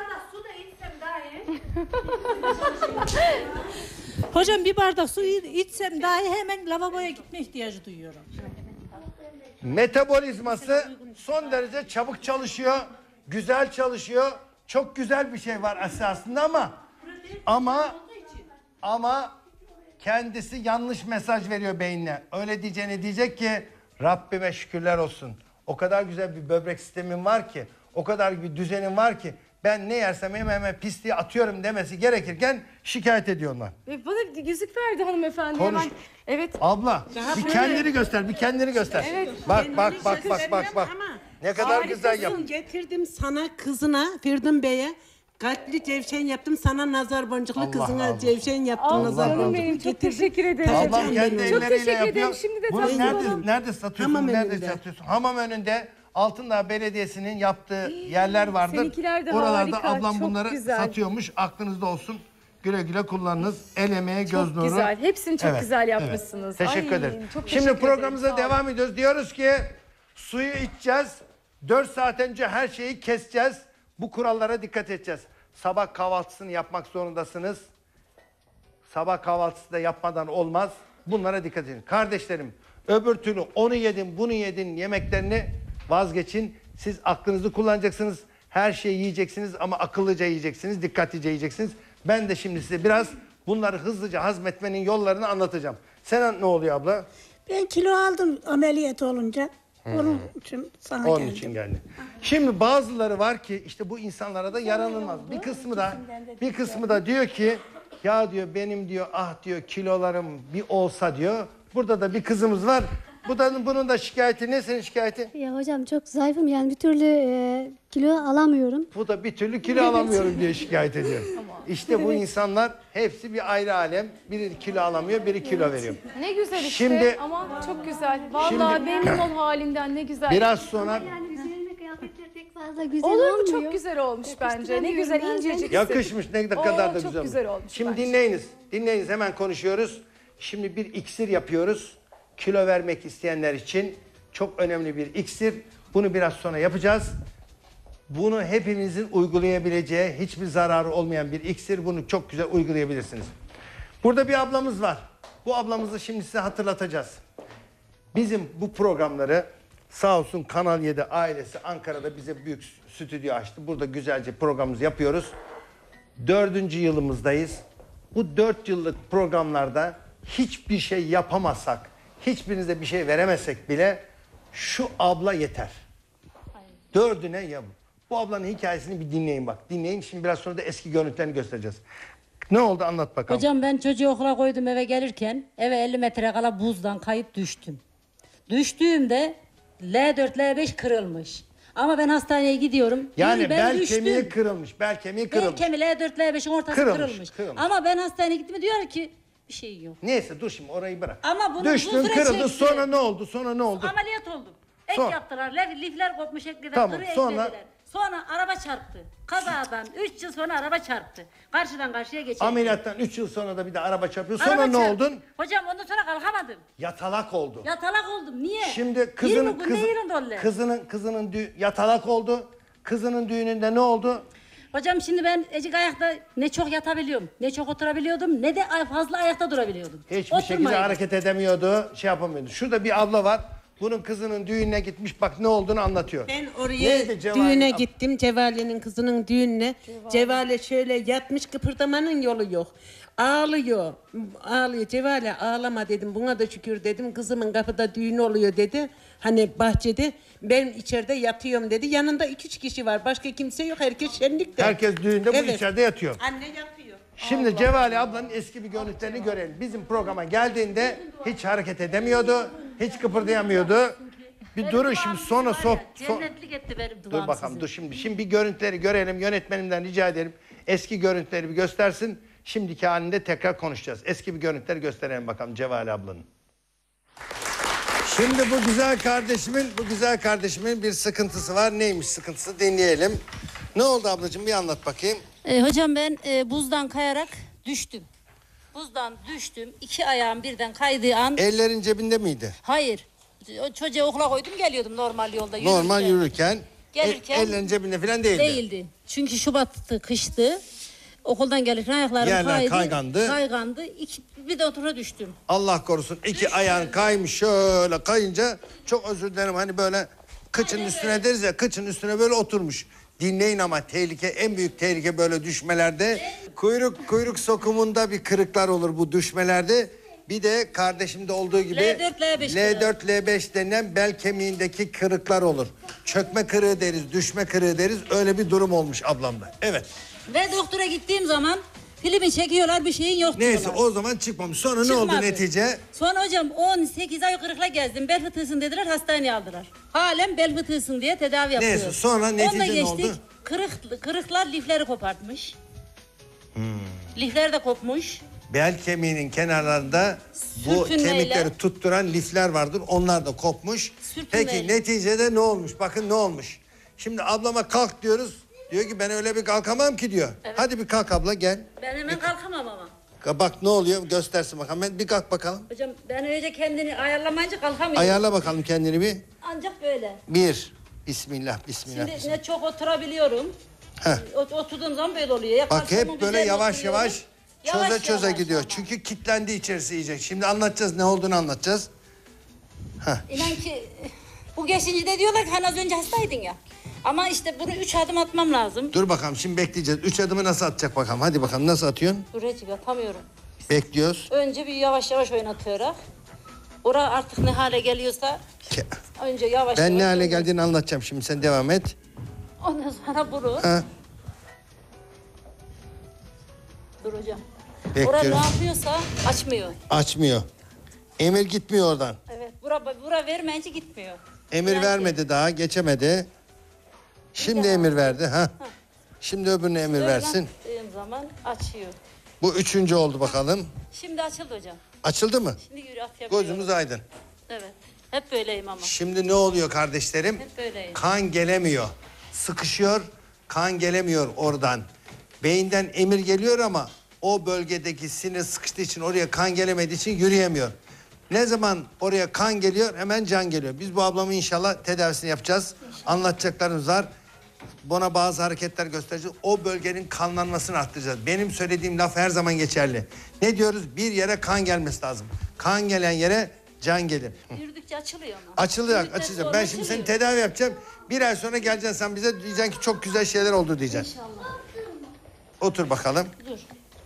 Hocam bir bardak su içsem dahi hemen lavaboya gitme ihtiyacı duyuyorum. Metabolizması son derece çabuk çalışıyor. Güzel çalışıyor. Çok güzel bir şey var esasında ama ama ama kendisi yanlış mesaj veriyor beynine. Öyle diyeceğine diyecek ki Rabbime şükürler olsun. O kadar güzel bir böbrek sistemim var ki, o kadar bir düzenim var ki ben ne yersem hemen hemen pisliği atıyorum demesi gerekirken şikayet ediyorlar. E, Bana yüzük verdi hanımefendi. Konuş. Hemen. Evet. Abla bir kendini göster, bir kendini göster. Evet. Bak bak bak bak bak bak. Ne kadar güzel yap. Getirdim sana kızına Feridun Bey'e kalpli cevşen yaptım sana nazar boncuklu Allah kızına Allah. cevşen yaptım Al nazar canım boncuklu. benim. Çok Getirdim. teşekkür ederim. Tabii Ablam canım kendi benim. Çok elleriyle teşekkür ederim. yapıyor. Şimdi de Bunu tatlı nerede, olalım. nerede satıyorsun? Hamam nerede önünde. satıyorsun? Hamam önünde Altındağ Belediyesi'nin yaptığı yerler vardır. Seninkiler de Oralarda harika, ablam çok bunları güzel. satıyormuş. Aklınızda olsun. Güle güle kullanınız. El emeği, göz Çok nuru. güzel. Hepsini çok Evet, güzel evet. yapmışsınız. Teşekkür Ay, ederim. çok Şimdi teşekkür programımıza ederim. Sağ olun. devam ediyoruz. Diyoruz ki suyu içeceğiz. dört saat önce her şeyi keseceğiz. Bu kurallara dikkat edeceğiz. Sabah kahvaltısını yapmak zorundasınız. Sabah kahvaltısı da yapmadan olmaz. Bunlara dikkat edin. Kardeşlerim, öbür türlü onu yedin, bunu yedin yemeklerini vazgeçin. Siz aklınızı kullanacaksınız. Her şeyi yiyeceksiniz ama akıllıca yiyeceksiniz, dikkatlice yiyeceksiniz. Ben de şimdi size biraz bunları hızlıca hazmetmenin yollarını anlatacağım. Sen ne oluyor abla? Ben kilo aldım ameliyat olunca. Onun için sana Onun geldim. için geldi. Şimdi bazıları var ki işte bu insanlara da yaranılmaz. Bir kısmı da bir kısmı da diyor ki ya diyor benim diyor ah diyor kilolarım bir olsa diyor. Burada da bir kızımız var. Bu da bunun da şikayeti ne senin şikayeti? Ya hocam çok zayıfım yani bir türlü e, kilo alamıyorum. Bu da bir türlü kilo alamıyorum diye şikayet ediyor. İşte bu insanlar hepsi bir ayrı alem. Biri kilo alamıyor, biri kilo veriyor. Ne güzel işte Şimdi- ama çok güzel. Vallahi Şimdi- memnun ol halinden ne güzel. Biraz sonra Yani üzerime kıyafetler pek fazla güzel Olur mu? olmuyor. Çok güzel olmuş bence. Ne güzel incecik. yakışmış ne Oo, kadar da çok güzel. güzel olmuş Şimdi bence. dinleyiniz. Dinleyiniz hemen konuşuyoruz. Şimdi bir iksir yapıyoruz. Kilo vermek isteyenler için çok önemli bir iksir. Bunu biraz sonra yapacağız. Bunu hepinizin uygulayabileceği, hiçbir zararı olmayan bir iksir. Bunu çok güzel uygulayabilirsiniz. Burada bir ablamız var. Bu ablamızı şimdi size hatırlatacağız. Bizim bu programları sağ olsun Kanal yedi ailesi Ankara'da bize büyük stüdyo açtı. Burada güzelce programımızı yapıyoruz. Dördüncü yılımızdayız. Bu dört yıllık programlarda hiçbir şey yapamazsak, hiçbirinize bir şey veremezsek bile şu abla yeter. Dördüne ya bu. Bu ablanın hikayesini bir dinleyin bak. Dinleyin. Şimdi biraz sonra da eski görüntülerini göstereceğiz. Ne oldu anlat bakalım. Hocam ben çocuğu okula koydum eve gelirken eve elli metre kala buzdan kayıp düştüm. Düştüğümde L dört L beş kırılmış. Ama ben hastaneye gidiyorum. Yani diyorum, ben bel düştüm. kemiği kırılmış. Bel kemiği Bel kırılmış. kemiği L dört L beşin ortası Kırılmış, kırılmış. kırılmış. Ama ben hastaneye gittim diyor ki bir şey yok. Neyse dur şimdi orayı bırak. Ama bunun Düştün bu süre kırıldı çekti. sonra ne oldu? Sonra ne oldu? Ameliyat oldum. Ek Sonra? yaptılar. Lif, lifler kopmuş eklediler. Tamam, kırı sonra? eklediler. Sonra araba çarptı. Kazadan üç yıl sonra araba çarptı. Karşıdan karşıya geçerken. Ameliyattan üç yıl sonra da bir de araba çarpıyor. Sonra Araba ne çarptı. oldun? Hocam ondan sonra kalkamadım. Yatalak oldu. Yatalak oldum. Niye? Şimdi kızının yirmi gün kız, ne yirmi dolar? kızının kızının dü- yatalak oldu. Kızının düğününde ne oldu? Hocam şimdi ben ecik ayakta ne çok yatabiliyorum, ne çok oturabiliyordum, ne de ay- fazla ayakta durabiliyordum. Hiçbir şekilde Oturmayın. hareket edemiyordu, şey yapamıyordu. Şurada bir abla var. Bunun kızının düğününe gitmiş. Bak ne olduğunu anlatıyor. Ben oraya Neydi Cevahir? düğüne gittim. Cevale'nin kızının düğününe. Cevale şöyle yatmış, kıpırdamanın yolu yok. Ağlıyor. Ağlıyor. Cevale ağlama dedim. Buna da şükür dedim. Kızımın kapıda düğün oluyor dedi. Hani bahçede. Ben içeride yatıyorum dedi. Yanında iki üç kişi var. Başka kimse yok. Herkes şenlikte. Herkes düğünde bu Evet. içeride yatıyor. Anne yatıyor. Şimdi Cevali ablanın eski bir görüntülerini görelim. Bizim programa geldiğinde hiç hareket edemiyordu. Hiç kıpırdayamıyordu. Bir Benim durun duam şimdi sizi sonra var sok. ya, sok- Cennetlik etti benim Dur duam bakalım sizi. dur şimdi. Şimdi bir görüntüleri görelim. Yönetmenimden rica ederim. Eski görüntüleri bir göstersin. Şimdiki halinde tekrar konuşacağız. Eski bir görüntüleri gösterelim bakalım Cevali ablanın. Şimdi bu güzel kardeşimin, bu güzel kardeşimin bir sıkıntısı var. Neymiş sıkıntısı dinleyelim. Ne oldu ablacığım bir anlat bakayım. E, hocam ben e, buzdan kayarak düştüm. Buzdan düştüm. İki ayağım birden kaydığı an. Ellerin cebinde miydi? Hayır. O çocuğu okula koydum geliyordum normal yolda yürürken. Normal yürürken. Gelirken. el- ellerin cebinde falan değildi. Değildi. Çünkü Şubat'tı, kıştı. Okuldan gelirken ayaklarım Yerler kaydı. kaygandı. Kaygandı. İki, bir de otura düştüm. Allah korusun iki ayağın kaymış şöyle kayınca çok özür dilerim hani böyle kıçın üstüne deriz ya kıçın üstüne böyle oturmuş. Dinleyin ama tehlike en büyük tehlike böyle düşmelerde. Kuyruk kuyruk sokumunda bir kırıklar olur bu düşmelerde. Bir de kardeşimde olduğu gibi L dört L beş L dört L beş denilen bel kemiğindeki kırıklar olur. Çökme kırığı deriz, düşme kırığı deriz. Öyle bir durum olmuş ablamda. Evet. Ve doktora gittiğim zaman filmi çekiyorlar bir şeyin yok Neyse diyorlar. o zaman çıkmamış. Sonra ne oldu Çıkmadı. netice? Sonra hocam on sekiz ay kırıkla gezdim. Bel fıtığısın dediler hastaneye aldılar. Halen bel fıtığısın diye tedavi yapıyor. Neyse, sonra netice Onunla ne geçtik. oldu? Kırık, kırıklar lifleri kopartmış. Hmm. Lifler de kopmuş. Bel kemiğinin kenarlarında bu Sürtünmeyle. kemikleri tutturan lifler vardır. Onlar da kopmuş. Sürtünmeyle. Peki neticede ne olmuş? Bakın ne olmuş. Şimdi ablama kalk diyoruz. Diyor ki ben öyle bir kalkamam ki diyor. Hadi bir kalk abla gel. Ben hemen kalkamam ama. Bak ne oluyor göstersin bakalım. Ben bir kalk bakalım. Hocam ben öyle kendini ayarlamayınca kalkamıyorum. Ayarla bakalım kendini bir. Ancak böyle. Bir, Bismillah, bismillah. Şimdi ne çok oturabiliyorum. Heh. Ot- Oturduğum zaman böyle oluyor. Ya Bak kalçamın hep böyle üzerine yavaş oturuyorum. yavaş Yavaş çöze çöze yavaş gidiyor. ama. Çünkü kitlendi içerisi iyice. Şimdi anlatacağız, ne olduğunu anlatacağız. İnan ki bu geçince de diyorlar ki hani az önce hastaydın ya. Ama işte bunu üç adım atmam lazım. Dur bakalım, şimdi bekleyeceğiz. Üç adımı nasıl atacak bakalım. Hadi bakalım, nasıl atıyorsun? Dur Recep atamıyorum. Bekliyoruz. Önce bir yavaş yavaş oynatıyorum. Ora artık ne hale geliyorsa Ke- önce yavaş Ben yavaş. ne hale oynatıyorum. geldiğini anlatacağım şimdi, sen devam et. Ondan sonra bunu. Ha. Dur hocam. Bekliyorum. Ora ne yapıyorsa açmıyor. Açmıyor. Emir gitmiyor oradan. Evet. Bura, bura vermeyince gitmiyor. Emir Yani- vermedi daha, geçemedi. Şimdi emir verdi. Ha. Şimdi öbürüne emir Böyle versin. yaptığım zaman açıyor. Bu üçüncü oldu bakalım. Şimdi açıldı hocam. Açıldı mı? Şimdi yürü atabiliyorum. Gözümüz aydın. Evet. Hep böyleyim ama. Şimdi ne oluyor kardeşlerim? Hep böyleyim. Kan gelemiyor. Sıkışıyor, kan gelemiyor oradan. Beyinden emir geliyor ama o bölgedeki sinir sıkıştığı için, oraya kan gelemediği için yürüyemiyor. Ne zaman oraya kan geliyor, hemen can geliyor. Biz bu ablamı inşallah tedavisini yapacağız. Anlatacaklarımız var. Buna bazı hareketler göstereceğiz. O bölgenin kanlanmasını arttıracağız. Benim söylediğim laf her zaman geçerli. Ne diyoruz? Bir yere kan gelmesi lazım. Kan gelen yere can gelir. Yürüdükçe açılıyor ama. Açılacak, Yürüdükten açılacak. sonra Ben şimdi seni açılıyor. tedavi yapacağım. Bir ay sonra geleceksin sen bize, diyeceksin ki çok güzel şeyler oldu diyeceksin. İnşallah. Otur bakalım. Dur.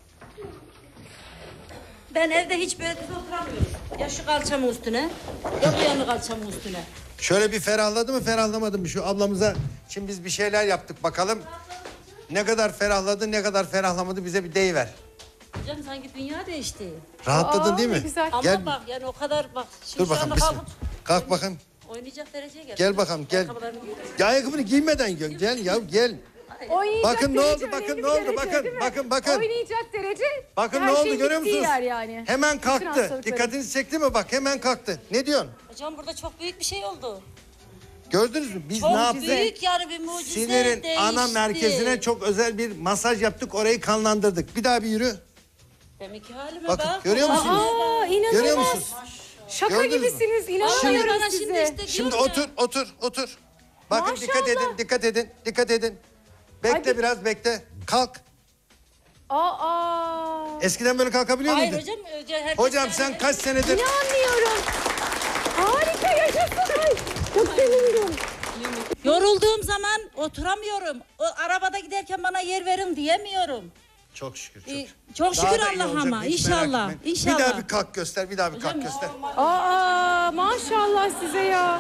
Ben evde hiç böyle düz oturamıyorum. Ya şu kalçamın üstüne, ya bu yanı kalçamın üstüne. Şöyle bir ferahladı mı, ferahlamadı mı? Şu ablamıza şimdi biz bir şeyler yaptık bakalım. Ne kadar ferahladı, ne kadar ferahlamadı, bize bir deyiver. Hocam sanki dünya değişti. Rahatladın Aa, değil ne mi? güzel. Ama Gel, bak yani o kadar bak. Şimdi dur şu bakalım. anda Bismillah. kalkıp Kalk bakayım. oynayacak dereceye geldim. Gel bakalım, gel. Ayakkabılarımı giyiyorum. Ya ayakkabını giymeden gel, gel ya gel. Oynayacak Bakın ne derece oldu, bakın önemli ne bir oldu, derece, bakın, değil mi? bakın, bakın. Oynayacak derece. Bakın her ne oldu, şeyin görüyor bittiği musunuz? yer yani. Hemen Bütün kalktı. hastalıkların. Dikkatinizi çekti mi? Bak hemen kalktı. Ne diyorsun? Hocam burada çok büyük bir şey oldu. Gördünüz mü? Biz Çok ne yaptık? büyük yani bir mucize Sinirin değişti. ana merkezine çok özel bir masaj yaptık. Orayı kanlandırdık. Bir daha bir yürü. Demek ki halime Bakın, bak. görüyor musunuz? Aa, inanılmaz. Görüyor musunuz? Şaka Gördünüz mü? gibisiniz. Şimdi, İnanamıyorum bana size. şimdi işte Şimdi diyorum ya. otur, otur, otur. Bakın Maşallah. dikkat edin, dikkat edin, dikkat edin. Bekle Hadi. biraz, bekle. Kalk. Aa, Eskiden böyle kalkabiliyor Hayır muydun? hocam. Hocam, herkes Hocam yani- sen kaç senedir... inanmıyorum. Harika, yaşasın. Ay, çok sevindim. Yorulduğum zaman oturamıyorum. O arabada giderken bana yer verin diyemiyorum. Çok şükür, çok Ee, şükür. çok Daha şükür da iyi olacak, Allah'ıma. hiç merak İnşallah. etmeyin. İnşallah. Bir daha bir kalk göster, bir daha bir kalk göster. Aa, maşallah size ya.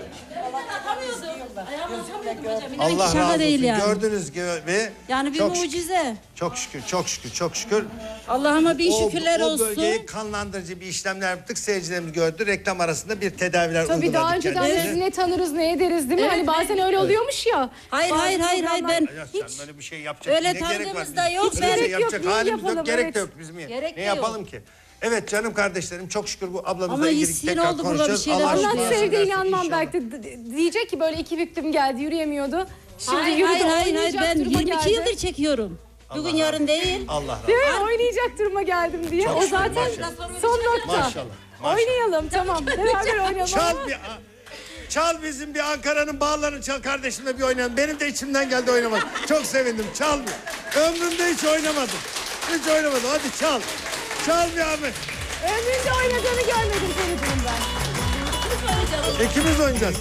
Ayağımı atamıyordum hocam. İnan Allah ki şaka razı değil olsun. yani. Gördünüz gibi. Yani bir çok şükür, mucize. çok şükür, çok şükür, çok şükür. Allah'ıma bin O, şükürler o olsun. bölgeyi kanlandırıcı bir işlemler yaptık. Seyircilerimiz gördü. Reklam arasında bir tedaviler Tabii uyguladık daha önceden kendisine. sizi ne tanırız ne ederiz değil mi? Evet, Hani bazen evet. öyle oluyormuş ya. Hayır Bazı hayır hayır hayır ben programlar- Ya Hiç. sen böyle bir şey yapacak Öyle ne gerek var? tanıdığımız da bizim? yok. Hiç Öyle bir şey gerek yok, yapacak niye halimiz yok, yapalım, gerek evet. de yok bizim. ya. Gerek ne de yok. yapalım ki? Evet canım kardeşlerim, çok şükür bu ablamızla Ama ilgili hissin tekrar oldu, burada bir konuşacağız. şeyler Allah oldu. Anlat şifasını sevdi versin inanmam inşallah. belki. D- d- Diyecek ki böyle iki büktüm geldi yürüyemiyordu. Şimdi Hayır yürüdü hayır hayır, hayır. oynayacak Ben duruma yirmi iki geldi. yıldır çekiyorum. Bugün Allah yarın değil. Allah razı Değil olsun. mi? Oynayacak duruma geldim diye. Çok o şükür, zaten maşallah. son nokta. Maşallah. maşallah. Oynayalım tamam. Beraber oynayalım. Çal bir... Çal bizim bir Ankara'nın bağlarını çal kardeşimle bir oynayalım. Benim de içimden geldi oynamak. Çok sevindim. Çal bir. Ömrümde hiç oynamadım. Hiç oynamadım. Hadi çal. Çal bir abi. Ömründe oynadığını görmedim Feridun'um ben. İkimiz oynayacağız.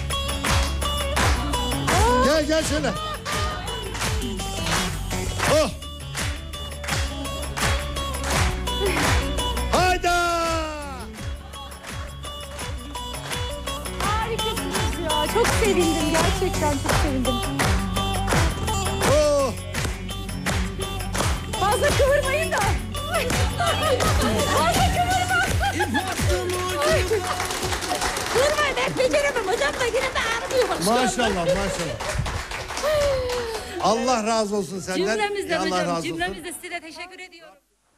Gel gel şöyle. Oh. Hayda. Harikasınız ya. Çok sevindim. Gerçekten çok sevindim. Oh. Fazla kıvırmayın da. Fazla kıvırma. Durmayın hep beceremem hocam da yine de ağrıyor bak. Maşallah maşallah. Allah razı olsun senden. Cümlemizden Allah hocam razı olsun. cümlemizde size teşekkür ediyorum.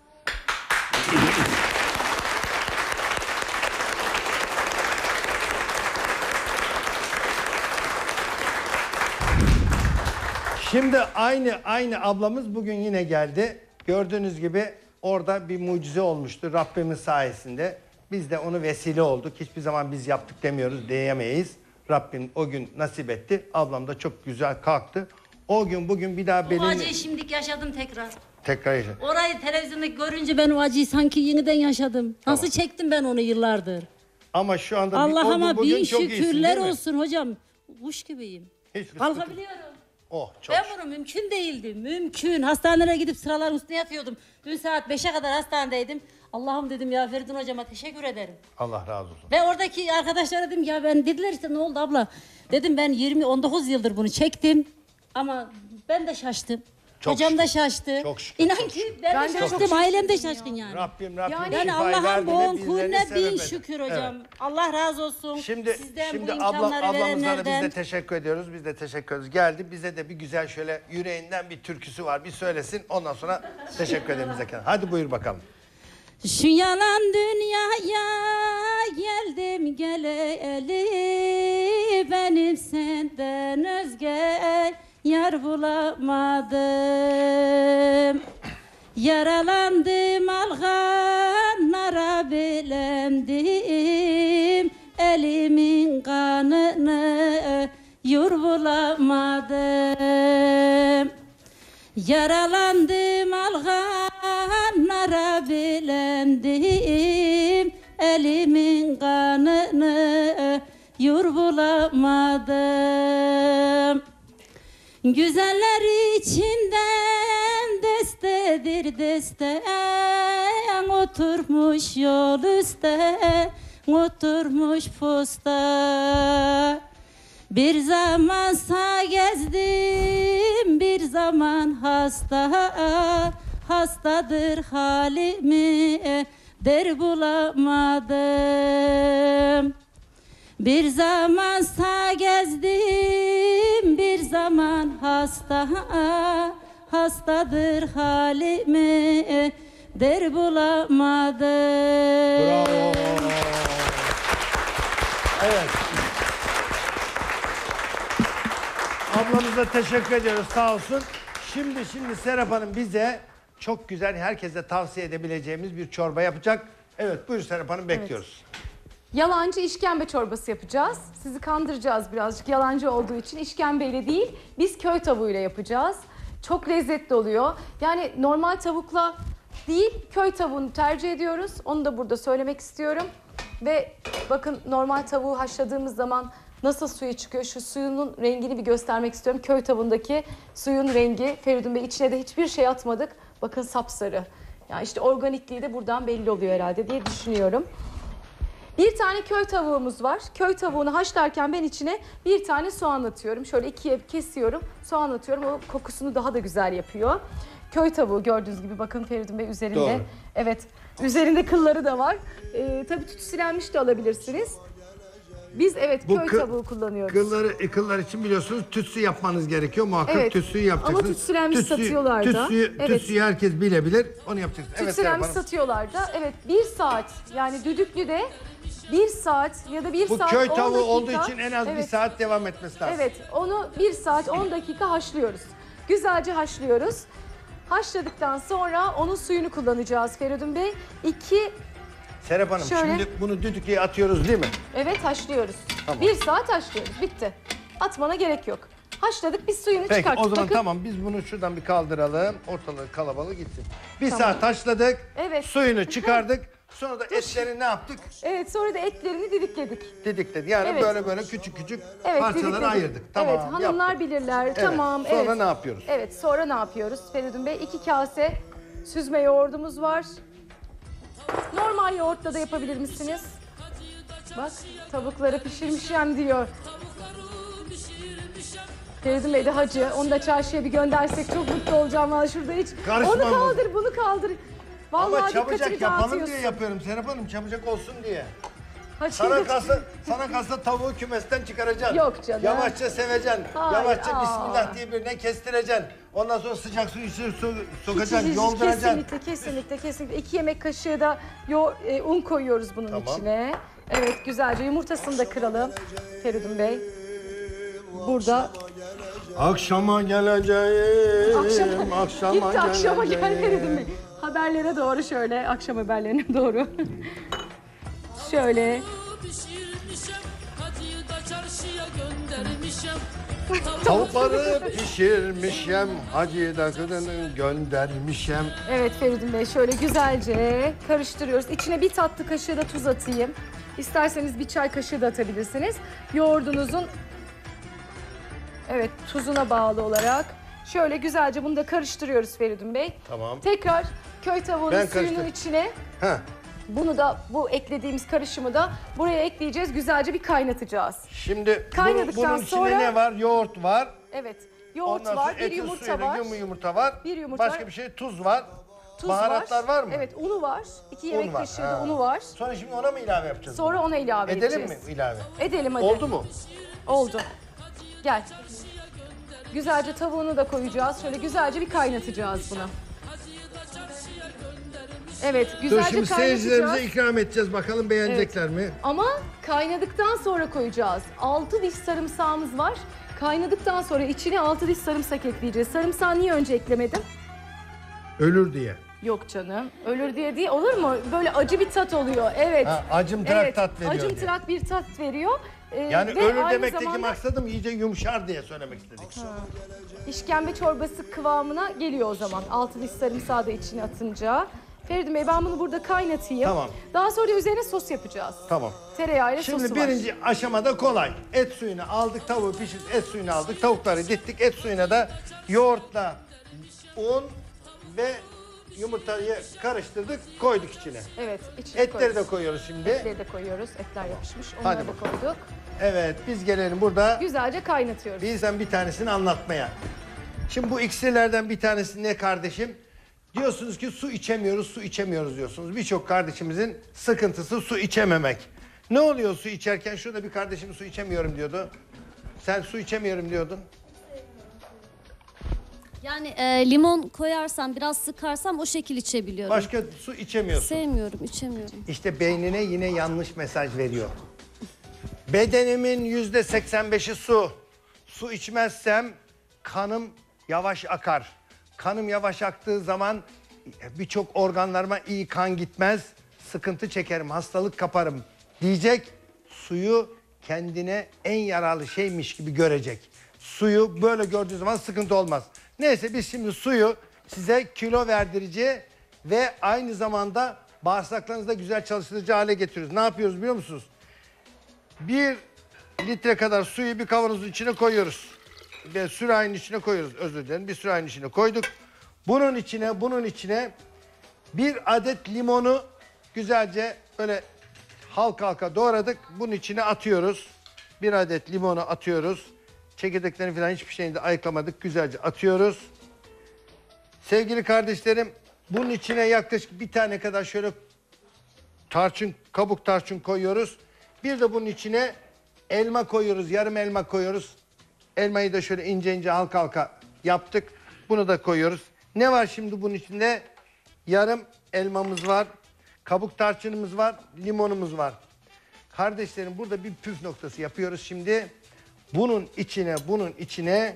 Şimdi aynı aynı ablamız bugün yine geldi. Gördüğünüz gibi orada bir mucize olmuştu Rabbimin sayesinde. Biz de onu vesile olduk. Hiçbir zaman biz yaptık demiyoruz, diyemeyiz. Rabbim o gün nasip etti. Ablam da çok güzel kalktı. O gün bugün bir daha O benim... acıyı şimdi yaşadım tekrar. Tekrar yaşa. Orayı televizyonda görünce ben o acıyı sanki yeniden yaşadım. Nasıl Tamam. çektim ben onu yıllardır. Ama şu anda bir, o gün Allah'ıma bugün bin çok iyisin, şükürler değil mi? olsun hocam. Kuş gibiyim. Hiç sıkıntı- Kalkabiliyorum. Oh çok Ben bunu mümkün değildi. Mümkün. Hastanelere gidip sıraların üstüne yatıyordum. Dün saat beşe kadar hastanedeydim. Allah'ım dedim ya Feridun hocama teşekkür ederim. Allah razı olsun. Ve oradaki arkadaşlara dedim ya ben dediler işte ne oldu abla? Dedim ben yirmi on dokuz yıldır bunu çektim. Ama ben de şaştım. Çok Hocam şükür. da şaştı. Çok şükür, İnan çok ki şükür. ben, Ben de de şaştım. çok Ailem de şaşırdım şaşkın yani. Rabbim Rabbim Yani- Yani şifayı Allah'ın verdi de bon bizleri kulüne bin sebep eder. şükür Evet. hocam. Allah razı olsun. Şimdi Sizden şimdi bu abla, imkanları ablamıza da biz verenlerden. de teşekkür ediyoruz. Biz de teşekkür ediyoruz. Geldi bize de bir güzel şöyle yüreğinden bir türküsü var. Bir söylesin. Ondan sonra teşekkür edelim bize. Hadi buyur bakalım. Şu yalan dünyaya geldim geleli, benim senden özge yar bulamadım. Yaralandım alganlara bilendim, elimin kanını yur bulamadım. Yaralandım alganlara bilendim, elimin kanını yur bulamadım. Güzeller içinden destedir deste, oturmuş yol üstte, oturmuş posta. Bir zaman sağ gezdim, bir zaman hasta, hastadır halimi der bulamadım. Bir zaman sağ gezdim, bir zaman hasta, hastadır halimi der bulamadım. Bravo. Evet. Ablamıza teşekkür ediyoruz sağ olsun. Şimdi şimdi Serap Hanım bize çok güzel herkese tavsiye edebileceğimiz bir çorba yapacak. Evet buyur Serap Hanım bekliyoruz. Yalancı işkembe çorbası yapacağız. Sizi kandıracağız birazcık yalancı olduğu için. İşkembeyle değil, biz köy tavuğuyla yapacağız. Çok lezzetli oluyor. Yani normal tavukla değil, köy tavuğunu tercih ediyoruz. Onu da burada söylemek istiyorum. Ve bakın normal tavuğu haşladığımız zaman nasıl suyu çıkıyor? Şu suyunun rengini bir göstermek istiyorum. Köy tavuğundaki suyun rengi. Feridun Bey içine de hiçbir şey atmadık. Bakın sapsarı. Yani işte organikliği de buradan belli oluyor herhalde diye düşünüyorum. Bir tane köy tavuğumuz var. Köy tavuğunu haşlarken ben içine bir tane soğan atıyorum. Şöyle ikiye kesiyorum. Soğan atıyorum. O kokusunu daha da güzel yapıyor. Köy tavuğu gördüğünüz gibi bakın Feridun Bey üzerinde. Doğru. Evet. Üzerinde kılları da var. Ee, tabii tütsülenmiş de alabilirsiniz. Biz evet Bu köy kı- tavuğu kullanıyoruz. Kılları, kıllar için biliyorsunuz tütsü yapmanız gerekiyor. Muhakkak Evet. tütsüyü yapacaksınız. Ama tütsülenmiş satıyorlar da. Tütsüyü, Evet. tütsüyü herkes bilebilir. Onu yapacaksınız. Evet, Serap Tütsülenmiş Hanım. satıyorlar da. Evet bir saat yani düdüklüde bir saat ya da bir Bu saat köy on tavuğu dakika, olduğu için en az bir evet, saat devam etmesi lazım. Evet onu bir saat on dakika haşlıyoruz. Güzelce haşlıyoruz. Haşladıktan sonra onun suyunu kullanacağız Feridun Bey. İki, Serap Hanım Şöyle. şimdi bunu düdüklüye atıyoruz değil mi? evet haşlıyoruz. Tamam. Bir saat haşlıyoruz. Bitti. Atmana gerek yok. Haşladık biz suyunu Peki çıkarttık. o zaman Bakın. tamam biz bunu şuradan bir kaldıralım. Ortalığı kalabalık gitsin. Bir Tamam. saat haşladık. Evet. Suyunu çıkardık. Sonra da etleri ne yaptık? Evet sonra da etlerini didikledik. Didikledik. Yani Evet. böyle böyle küçük küçük Evet, parçalara didikledik. ayırdık. Tamam Evet hanımlar yaptık. bilirler. Evet, Tamam. sonra evet. ne yapıyoruz? Evet sonra ne yapıyoruz Feridun Bey? İki kase süzme yoğurdumuz var. Normal yoğurtla da yapabilir misiniz? Bak tavukları pişirmişim diyor. Feridun Bey de hacı. Onu da çarşıya bir göndersek çok mutlu olacağım. Vallahi şurada hiç. Karışmam Onu kaldır bunu kaldır. Vallahi Ama çabucak dikkatimi yapalım dağıtıyorsun. diye yapıyorum Serap Hanım. Çabucak olsun diye. Hacı Sana da- kalsa, sana kalsa tavuğu kümesten çıkaracaksın. Yok canım. Yavaşça seveceksin. Hayır, Yavaşça aa. bismillah diye birine kestireceksin. Ondan sonra sıcak su içine su, sokacaksın, Hiç- hiç- yolduracaksın. Kesinlikle, kesinlikle, kesinlikle. İki yemek kaşığı da yo, e, un koyuyoruz bunun Tamam. içine. Evet, güzelce yumurtasını da kıralım Feridun Bey. Burada Akşama geleceğim. akşama, akşama gitti akşama gel geleceğim. Feridun Bey. Haberlere doğru şöyle, akşam haberlerine doğru. Şöyle. Tavukları pişirmişem, Hacı da kadını göndermişem. Evet Feridun Bey, şöyle güzelce karıştırıyoruz. İçine bir tatlı kaşığı da tuz atayım. İsterseniz bir çay kaşığı da atabilirsiniz. Yoğurdunuzun evet tuzuna bağlı olarak şöyle güzelce bunu da karıştırıyoruz Feridun Bey. Tamam. Tekrar köy tavuğunun Ben suyunun karıştır- içine Heh. bunu da bu eklediğimiz karışımı da buraya ekleyeceğiz. Güzelce bir kaynatacağız. Şimdi bunun, Kaynadıktan bunun içinde sonra- ne var? Yoğurt var. Evet. Yoğurt Ondan var, sonra bir etin yumurta suyuyla var. yum- yumurta var. Bir yumurta Başka var. bir şey, tuz var. Tuz Baharatlar var, mı? Evet, unu var. İki Un yemek var, kaşığı da ha. unu var. Sonra şimdi ona mı ilave yapacağız? Sonra ona ilave Edelim edeceğiz. mi ilave? Edelim hadi. Oldu mu? Oldu. Gel. Güzelce tavuğunu da koyacağız. Şöyle güzelce bir kaynatacağız bunu. Evet, Dur güzelce şimdi kaynatacağız. seyircilerimize ikram edeceğiz. Bakalım beğenecekler mi? Ama kaynadıktan sonra koyacağız. Altı diş sarımsağımız var. Kaynadıktan sonra içine altı diş sarımsak ekleyeceğiz. Sarımsağı niye önce eklemedim? Ölür diye. Yok canım. Ölür diye değil. Olur mu? Böyle acı bir tat oluyor. Evet. Ha, acımtırak evet. tat veriyor diye. Acımtırak bir tat veriyor. Ee, Yani ve ölür aynı demekteki zamanda maksadım iyice yumuşar diye söylemek istedik. işkembe çorbası kıvamına geliyor o zaman. Altı diş sarımsağı da içine atınca. Feridun Bey, ben bunu burada kaynatayım. Tamam. Daha sonra üzerine sos yapacağız. Tamım. Tereyağıyla Şimdi sosu var. birinci aşamada kolay. Et suyunu aldık, tavuğu pişirdik, et suyunu aldık, tavukları dittik. Et suyuna da yoğurtla un ve yumurtayı karıştırdık, koyduk içine. Evet, içine Etleri koyuyoruz. de koyuyoruz şimdi. Etleri de koyuyoruz. Etler yapışmış. Onları Hadi da bakalım. koyduk. Evet, biz gelelim burada Güzelce kaynatıyoruz. bizden bir tanesini anlatmaya. Şimdi bu iksirlerden bir tanesi ne kardeşim? Diyorsunuz ki su içemiyoruz, su içemiyoruz diyorsunuz. Birçok kardeşimizin sıkıntısı su içememek. Ne oluyor su içerken? Şurada bir kardeşim su içemiyorum diyordu. Sen su içemiyorum diyordun. Yani e, limon koyarsam, biraz sıkarsam o şekil içebiliyorum. Başka su içemiyorsun. Sevmiyorum, içemiyorum. İşte beynine yine yanlış mesaj veriyor. Bedenimin yüzde seksen beşi su. Su içmezsem kanım yavaş akar. Kanım yavaş aktığı zaman birçok organlarıma iyi kan gitmez. Sıkıntı çekerim, hastalık kaparım diyecek. Suyu kendine en yararlı şeymiş gibi görecek. Suyu böyle gördüğü zaman sıkıntı olmaz. Neyse biz şimdi suyu size kilo verdirici ve aynı zamanda bağırsaklarınızda güzel çalıştırıcı hale getiriyoruz. Ne yapıyoruz biliyor musunuz? Bir litre kadar suyu bir kavanozun içine koyuyoruz. Ve sürahinin içine koyuyoruz, özür dilerim. Bir sürahinin içine koyduk. Bunun içine, bunun içine bir adet limonu güzelce böyle halka halka doğradık. Bunun içine atıyoruz. Bir adet limonu atıyoruz. Çekirdeklerini falan hiçbir şeyini de ayıklamadık. Güzelce atıyoruz. Sevgili kardeşlerim, bunun içine yaklaşık bir tane kadar şöyle tarçın, kabuk tarçın koyuyoruz. Bir de bunun içine elma koyuyoruz, yarım elma koyuyoruz. Elmayı da şöyle ince ince halka halka yaptık. Bunu da koyuyoruz. Ne var şimdi bunun içinde? Yarım elmamız var, kabuk tarçınımız var, limonumuz var. Kardeşlerim, burada bir püf noktası yapıyoruz şimdi. Bunun içine, bunun içine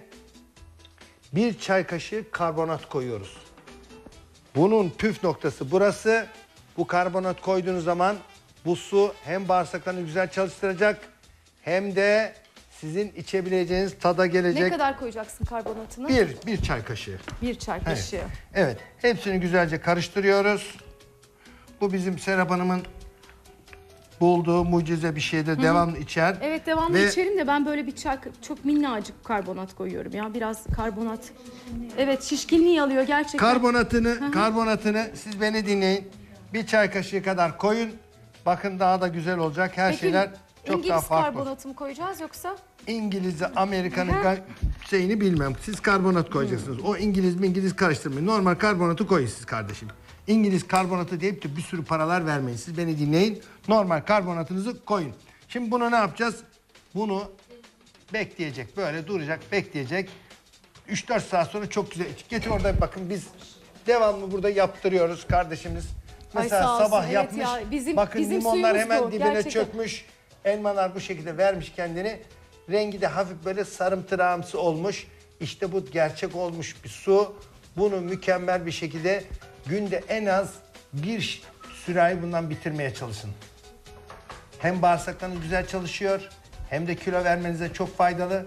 bir çay kaşığı karbonat koyuyoruz. Bunun püf noktası burası. Bu karbonat koyduğunuz zaman bu su hem bağırsaklarını güzel çalıştıracak hem de sizin içebileceğiniz tada gelecek. Ne kadar koyacaksın karbonatını? Bir, bir çay kaşığı. Bir çay kaşığı. Evet. Evet, hepsini güzelce karıştırıyoruz. Bu bizim Serap Hanım'ın bulduğu mucize bir şeydir. Hı. Devamlı içer. Evet, devamlı Ve içerim de ben böyle bir çay, çok minnacık karbonat koyuyorum ya. Biraz karbonat. Evet, şişkinliği alıyor gerçekten. Karbonatını, Hı hı. karbonatını siz beni dinleyin. Bir çay kaşığı kadar koyun. Bakın daha da güzel olacak. Her Peki, şeyler çok İngiliz daha farklı. karbonatı mı koyacağız yoksa? İngiliz'i, Amerikan'ın Hı. ga- şeyini bilmem. Siz karbonat koyacaksınız. O İngiliz mi İngiliz karıştırmayın. Normal karbonatı koyun siz kardeşim. İngiliz karbonatı deyip de bir sürü paralar vermeyin. Siz beni dinleyin. Normal karbonatınızı koyun. Şimdi bunu ne yapacağız? Bunu bekleyecek. Böyle duracak, bekleyecek. üç dört saat sonra çok güzel. Getir orada bakın biz devamlı burada yaptırıyoruz kardeşimiz. Ay, Mesela sağ olsun. sabah Evet yapmış. ya, bizim- bakın bizim limonlar suyumuz hemen bu, dibine gerçekten. çökmüş. Elmalar bu şekilde vermiş kendini. Rengi de hafif böyle sarımtırağımsı olmuş. İşte bu gerçek olmuş bir su. Bunu mükemmel bir şekilde günde en az bir sürahi bundan bitirmeye çalışın. Hem bağırsaklarınız güzel çalışıyor hem de kilo vermenize çok faydalı.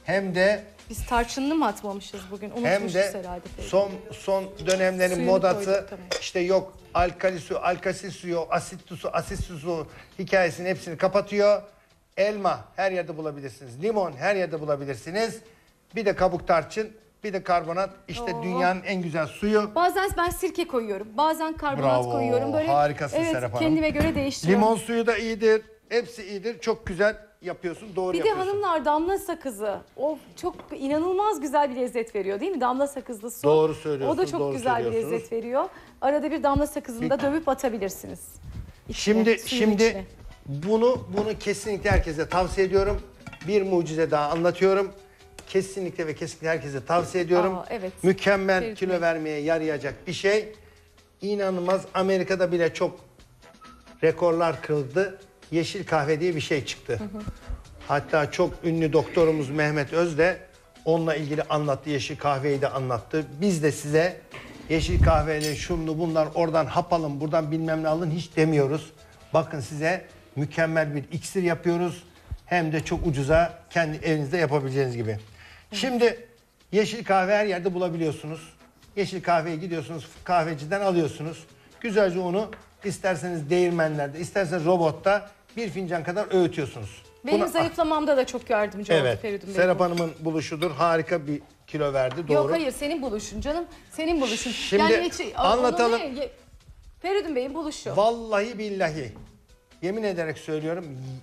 hem de Biz tarçınlı mı atmamışız bugün? hem Unutmuşuz de herhalde. Feridun son Bey. son dönemlerin Suyunu modası koyduk, tamam. işte yok alkali su, alkasi suyu, asitli su, asitli su hikayesinin hepsini kapatıyor. Elma her yerde bulabilirsiniz. Limon her yerde bulabilirsiniz. Bir de kabuk tarçın, bir de karbonat. İşte Oo. dünyanın en güzel suyu. Bazen ben sirke koyuyorum. Bazen karbonat Bravo, koyuyorum. Böyle, harikasın evet, Serap Hanım. kendime göre değiştiriyorum. Limon suyu da iyidir. Hepsi iyidir. Çok güzel yapıyorsun. Doğru Bir de yapıyorsun. hanımlar damla sakızı. O çok inanılmaz güzel bir lezzet veriyor değil mi? Damla sakızlı su. Doğru söylüyorsunuz, O da çok doğru güzel bir söylüyorsunuz. lezzet veriyor. Arada bir damla sakızını da dövüp atabilirsiniz. İçine, Şimdi suyun şimdi içine. bunu bunu kesinlikle herkese tavsiye ediyorum. Bir mucize daha anlatıyorum. Kesinlikle ve kesinlikle herkese tavsiye ediyorum. Aa, evet. Mükemmel Ferit kilo Bey. vermeye yarayacak bir şey. İnanılmaz, Amerika'da bile çok rekorlar kırıldı. Yeşil kahve diye bir şey çıktı. Hatta çok ünlü doktorumuz Mehmet Öz de onunla ilgili anlattı. Yeşil kahveyi de anlattı. Biz de size yeşil kahveyle şunlu bunlar oradan hap alın buradan bilmem ne alın hiç demiyoruz. Bakın size mükemmel bir iksir yapıyoruz. Hem de çok ucuza kendi evinizde yapabileceğiniz gibi. Şimdi yeşil kahve her yerde bulabiliyorsunuz. Yeşil kahveye gidiyorsunuz kahveciden alıyorsunuz. Güzelce onu isterseniz değirmenlerde isterseniz robotta bir fincan kadar öğütüyorsunuz. Benim Buna- zayıflamamda da çok yardımcı oldu Evet. Feridun Bey. Serap bu. Hanım'ın buluşudur. Harika bir kilo verdi. Doğru. Yok hayır senin buluşun canım. Senin buluşun. Şimdi hiç- anlatalım. onun ne- Feridun Bey'in buluşu. Vallahi billahi yemin ederek söylüyorum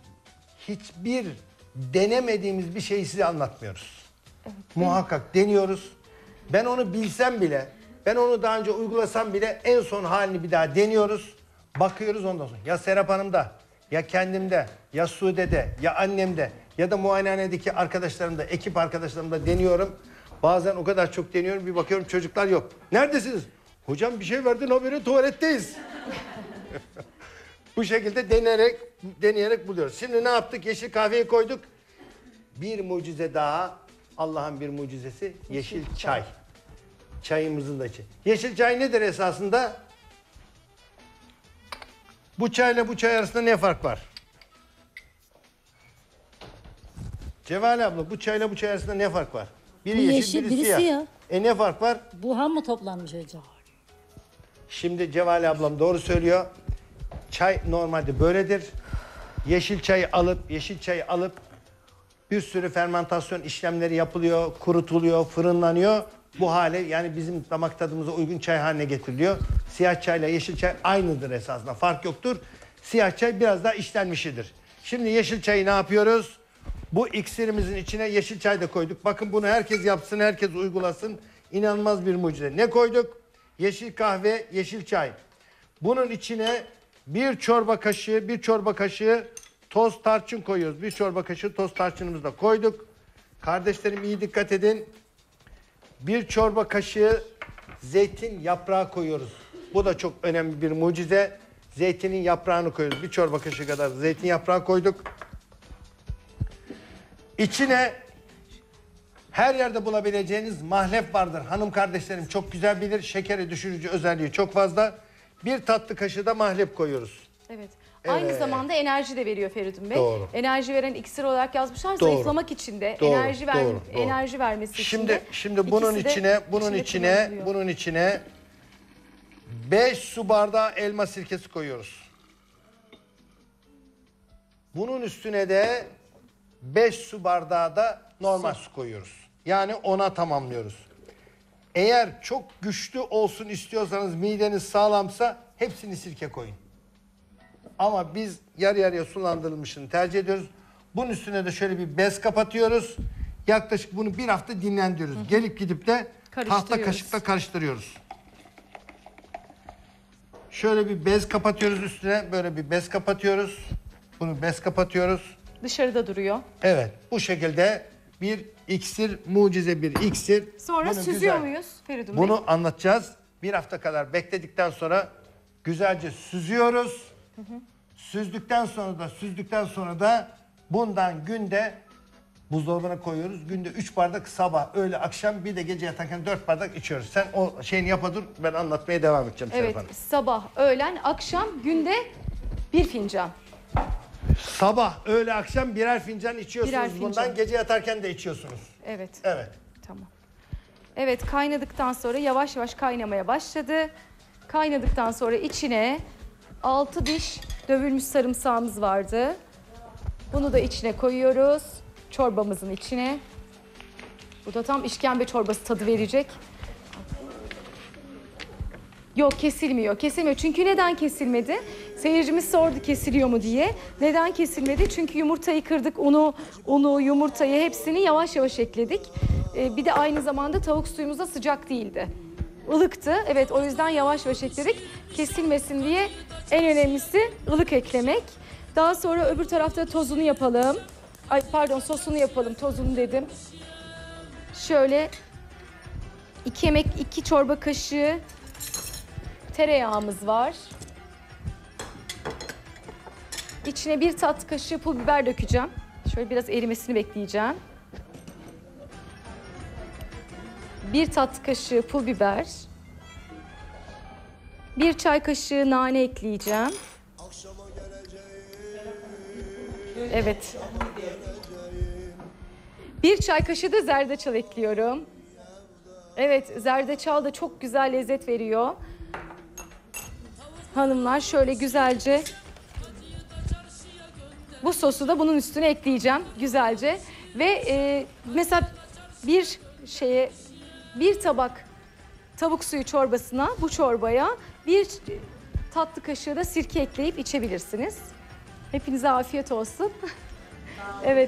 hiçbir denemediğimiz bir şeyi size anlatmıyoruz. Muhakkak deniyoruz. Ben onu bilsem bile, ben onu daha önce uygulasam bile en son halini bir daha deniyoruz. Bakıyoruz ondan sonra. Ya Serap Hanım'da, ya kendimde, ya Sude'de, ya annemde, ya da muayenehanedeki arkadaşlarımda, ekip arkadaşlarımda deniyorum. Bazen o kadar çok deniyorum bir bakıyorum çocuklar yok. Neredesiniz? Hocam bir şey verdin haberi tuvaletteyiz. Bu şekilde deneyerek, deneyerek buluyoruz. Şimdi ne yaptık? Yeşil kahveyi koyduk. Bir mucize daha. Allah'ın bir mucizesi. Yeşil, yeşil çay. çay. Çayımızın da içi. Yeşil çay nedir esasında? Bu çayla bu çay arasında ne fark var? Cevale abla bu çayla bu çay arasında ne fark var? Biri Bu yeşil, yeşil, biri, biri siyah. siyah. E ne fark var? Buhan mı toplanmış hocam? Şimdi Cevale ablam doğru söylüyor. Çay normalde böyledir. Yeşil çayı alıp, yeşil çayı alıp bir sürü fermentasyon işlemleri yapılıyor, kurutuluyor, fırınlanıyor. Bu hale yani bizim damak tadımıza uygun çay haline getiriliyor. Siyah çayla yeşil çay aynıdır esasında. Fark yoktur. Siyah çay biraz daha işlenmişidir. Şimdi yeşil çayı ne yapıyoruz? Bu iksirimizin içine yeşil çay da koyduk. Bakın bunu herkes yapsın, herkes uygulasın. İnanılmaz bir mucize. Ne koyduk? Yeşil kahve, yeşil çay. Bunun içine bir çorba kaşığı, bir çorba kaşığı toz tarçın koyuyoruz. Bir çorba kaşığı toz tarçınımızı da koyduk. Kardeşlerim iyi dikkat edin. Bir çorba kaşığı zeytin yaprağı koyuyoruz. Bu da çok önemli bir mucize. Zeytinin yaprağını koyuyoruz. Bir çorba kaşığı kadar zeytin yaprağı koyduk. İçine her yerde bulabileceğiniz mahlep vardır. Hanım kardeşlerim çok güzel bilir. Şekeri düşürücü özelliği çok fazla. Bir tatlı kaşığı da mahlep koyuyoruz. Evet. Aynı Evet. zamanda enerji de veriyor Feridun Bey. Doğru. Enerji veren iksir olarak yazmışlar. Doğru. Zayıflamak için de, Doğru, enerji ver, doğru, doğru. enerji vermesi için Şimdi de. şimdi bunun İkisi de içine bunun içinde içine kullanılıyor. bunun içine beş su bardağı elma sirkesi koyuyoruz. Bunun üstüne de beş su bardağı da normal su koyuyoruz. Yani ona tamamlıyoruz. Eğer çok güçlü olsun istiyorsanız mideniz sağlamsa hepsini sirke koyun. Ama biz yarı yarıya sulandırılmışını tercih ediyoruz. Bunun üstüne de şöyle bir bez kapatıyoruz. Yaklaşık bunu bir hafta dinlendiriyoruz. Hı hı. Gelip gidip de tahta kaşıkla karıştırıyoruz. Şöyle bir bez kapatıyoruz üstüne. Böyle bir bez kapatıyoruz. Bunu bez kapatıyoruz. Dışarıda duruyor. Evet. Bu şekilde bir iksir, mucize bir iksir. Sonra Bunu süzüyor güzel- muyuz Feridun Bey? Bunu anlatacağız. Bir hafta kadar bekledikten sonra güzelce süzüyoruz. Hı hı. Süzdükten sonra da süzdükten sonra da bundan günde buzdolabına koyuyoruz. Günde üç bardak sabah, öğle, akşam bir de gece yatarken dört bardak içiyoruz. Sen o şeyini yapa dur, ben anlatmaya devam edeceğim. Evet, Serap Hanım. sabah, öğlen, akşam, günde bir fincan. Sabah, öğle, akşam birer fincan içiyorsunuz Birer fincan. bundan. Gece yatarken de içiyorsunuz. Evet. Evet. Tamam. Evet, kaynadıktan sonra yavaş yavaş kaynamaya başladı. Kaynadıktan sonra içine altı diş dövülmüş sarımsağımız vardı. Bunu da içine koyuyoruz. Çorbamızın içine. Bu da tam işkembe çorbası tadı verecek. Yok, kesilmiyor. Kesilmiyor. Çünkü neden kesilmedi? Seyircimiz sordu kesiliyor mu diye. Neden kesilmedi? Çünkü yumurtayı kırdık. Unu, unu, yumurtayı hepsini yavaş yavaş ekledik. Ee, bir de aynı zamanda tavuk suyumuz da sıcak değildi. Ilıktı. Evet, o yüzden yavaş yavaş ekledik. Kesilmesin diye en önemlisi ılık eklemek. Daha sonra öbür tarafta tozunu yapalım. Ay pardon, sosunu yapalım. Tozunu dedim. Şöyle iki yemek, iki çorba kaşığı tereyağımız var. İçine bir tatlı kaşığı pul biber dökeceğim. Şöyle biraz erimesini bekleyeceğim. Bir tatlı kaşığı pul biber. Bir çay kaşığı nane ekleyeceğim. Evet. Bir çay kaşığı da zerdeçal ekliyorum. Evet, zerdeçal da çok güzel lezzet veriyor. Hanımlar şöyle güzelce bu sosu da bunun üstüne ekleyeceğim güzelce. Ve e, mesela bir şeye bir tabak tavuk suyu çorbasına, bu çorbaya bir tatlı kaşığı da sirke ekleyip içebilirsiniz. Hepinize afiyet olsun. Evet.